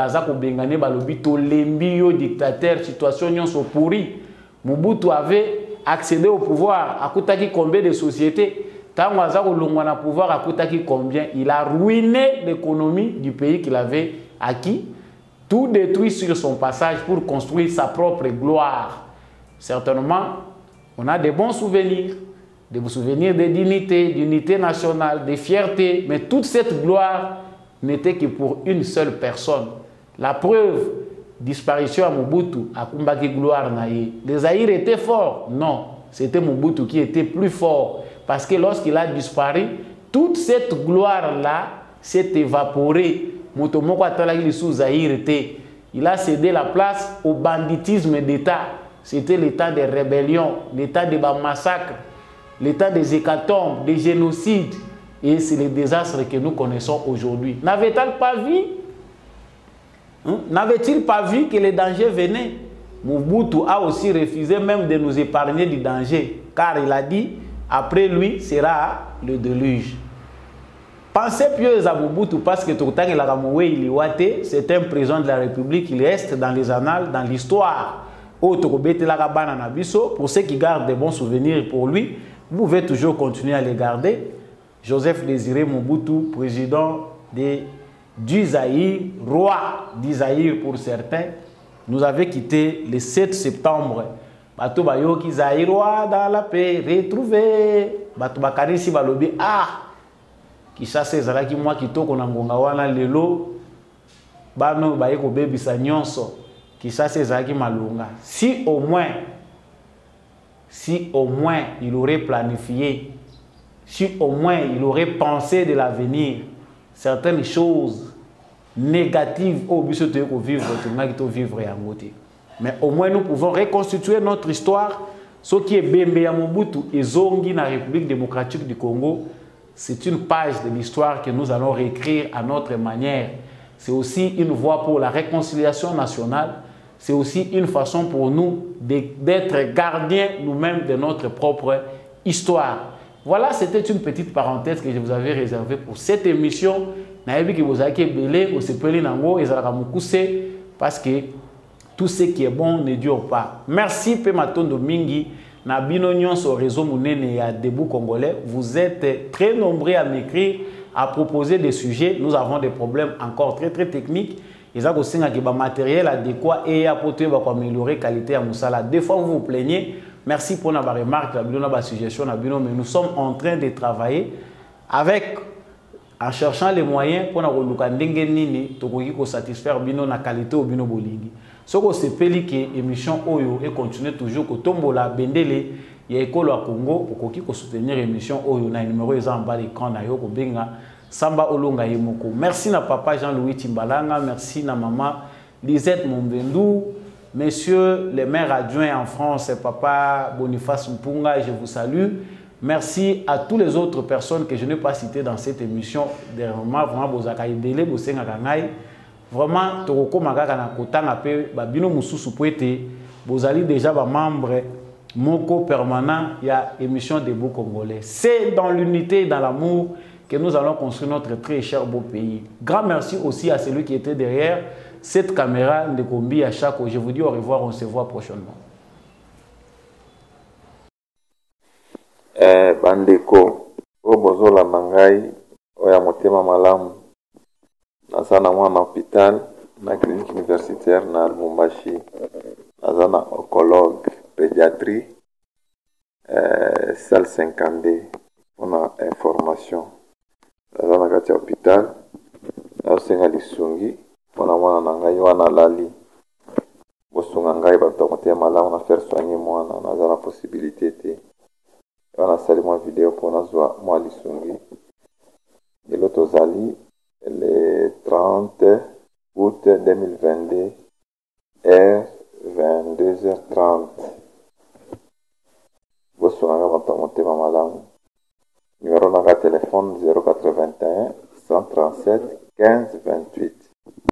dictateur, situation sont pourrie. Mobutu avait accédé au pouvoir, à Koutaki combien de sociétés, pouvoir à Koutaki combien, il a ruiné l'économie du pays qu'il avait acquis, tout détruit sur son passage pour construire sa propre gloire. Certainement, on a des bons souvenirs, des souvenirs de dignité, d'unité nationale, de fierté, mais toute cette gloire n'était que pour une seule personne. La preuve, disparition à Mobutu, à Kumbaki gloire naïe. Les Zaïre étaient forts? Non, c'était Mobutu qui était plus fort. Parce que lorsqu'il a disparu, toute cette gloire-là s'est évaporée. Il a cédé la place au banditisme d'État. C'était l'état des rébellions, l'état des massacres, l'état des hécatombes, des génocides. Et c'est les désastres que nous connaissons aujourd'hui. N'avait-il pas vu hein? N'avait-il pas vu que les dangers venaient? Mobutu a aussi refusé même de nous épargner du danger. Car il a dit, après lui sera le déluge. Pensez pieuse à Mobutu parce que c'est un président de la République, il reste dans les annales, dans l'histoire. Pour ceux qui gardent de bons souvenirs pour lui, vous pouvez toujours continuer à les garder. Joseph Désiré Mobutu, président de, du Zaïre, roi du Zaïre pour certains, nous avait quitté le sept septembre. Bato bayoki Zaïre roi dans la paix, retrouvé. Bato bakari si balobi ah qui chasse zalaki moi qui toko na ngonga wana lelo bano baye ko bebisa nyonso qui ça c'est zaki malunga. Si au moins si au moins il aurait planifié, si au moins il aurait pensé de l'avenir, certaines choses négatives au but de vivre, vivre et en mais au moins nous pouvons reconstituer notre histoire. Ce qui est Bembe ya Mobutu et Zongi na République démocratique du Congo, c'est une page de l'histoire que nous allons réécrire à notre manière. C'est aussi une voie pour la réconciliation nationale. C'est aussi une façon pour nous d'être gardiens nous-mêmes de notre propre histoire. Voilà, c'était une petite parenthèse que je vous avais réservée pour cette émission. Parce que tout ce qui est bon ne dure pas. Merci Pematondo Mingi. Na bino nyonso réseau munene ya Debout Congolais. Vous êtes très nombreux à m'écrire, à proposer des sujets. Nous avons des problèmes encore très très techniques. Ils ont aussi un matériel adéquat et à pour améliorer la qualité à Moussala. Des fois vous vous plaignez. Merci pour la remarque, la suggestion, mais nous sommes en train de travailler avec, en cherchant les moyens pour nous satisfaire la qualité au bino bolingi. Ce que c'est peli que l'émission Oyo et continue toujours que tombola bendele ya école à Congo pour qu'on soutenir l'émission Oyo na numéro ils en bas l'écran na yo ko benga Samba Olonga Yemoko. Merci na papa Jean-Louis Timbalanga, merci na maman Lisette Mombendou, messieurs les maires adjoints en France, papa Boniface Mpunga, je vous salue. Merci à toutes les autres personnes que je n'ai pas citées dans cette émission. Dernièrement, vraiment, Bozaka Idele, Bosenga Kangai. Vraiment, Toroko Magaka na Kotanga pe babino mususu poete bozali déjà ba membre moko permanent il y a émission Debout Congolais. C'est dans l'unité et dans l'amour que nous allons construire notre très cher beau pays. Grand merci aussi à celui qui était derrière cette caméra de Kombi à chaque. Je vous dis au revoir, on se voit prochainement. Eh bandeko o bozola mangai oya motema malamu. Nazana mwana hôpital na clinique universitaire na Lubumbashi. Nazana oncologue pédiatrie euh, salle cinquante D pour information. Nazana kati hôpital na senga lisungi pona mwana na ngai wana lali. Bosunga ngai ba tomote malamu na faire soigner mwana nazana possibilité te. Wana sali mwa vidéo pona zwa mwa lisungi. Et l'autre zali le trente août deux mille vingt-deux, heure vingt-deux heures trente. Vous serez monté malamu. Numéro de téléphone zéro quatre-vingt-un cent trente-sept quinze vingt-huit.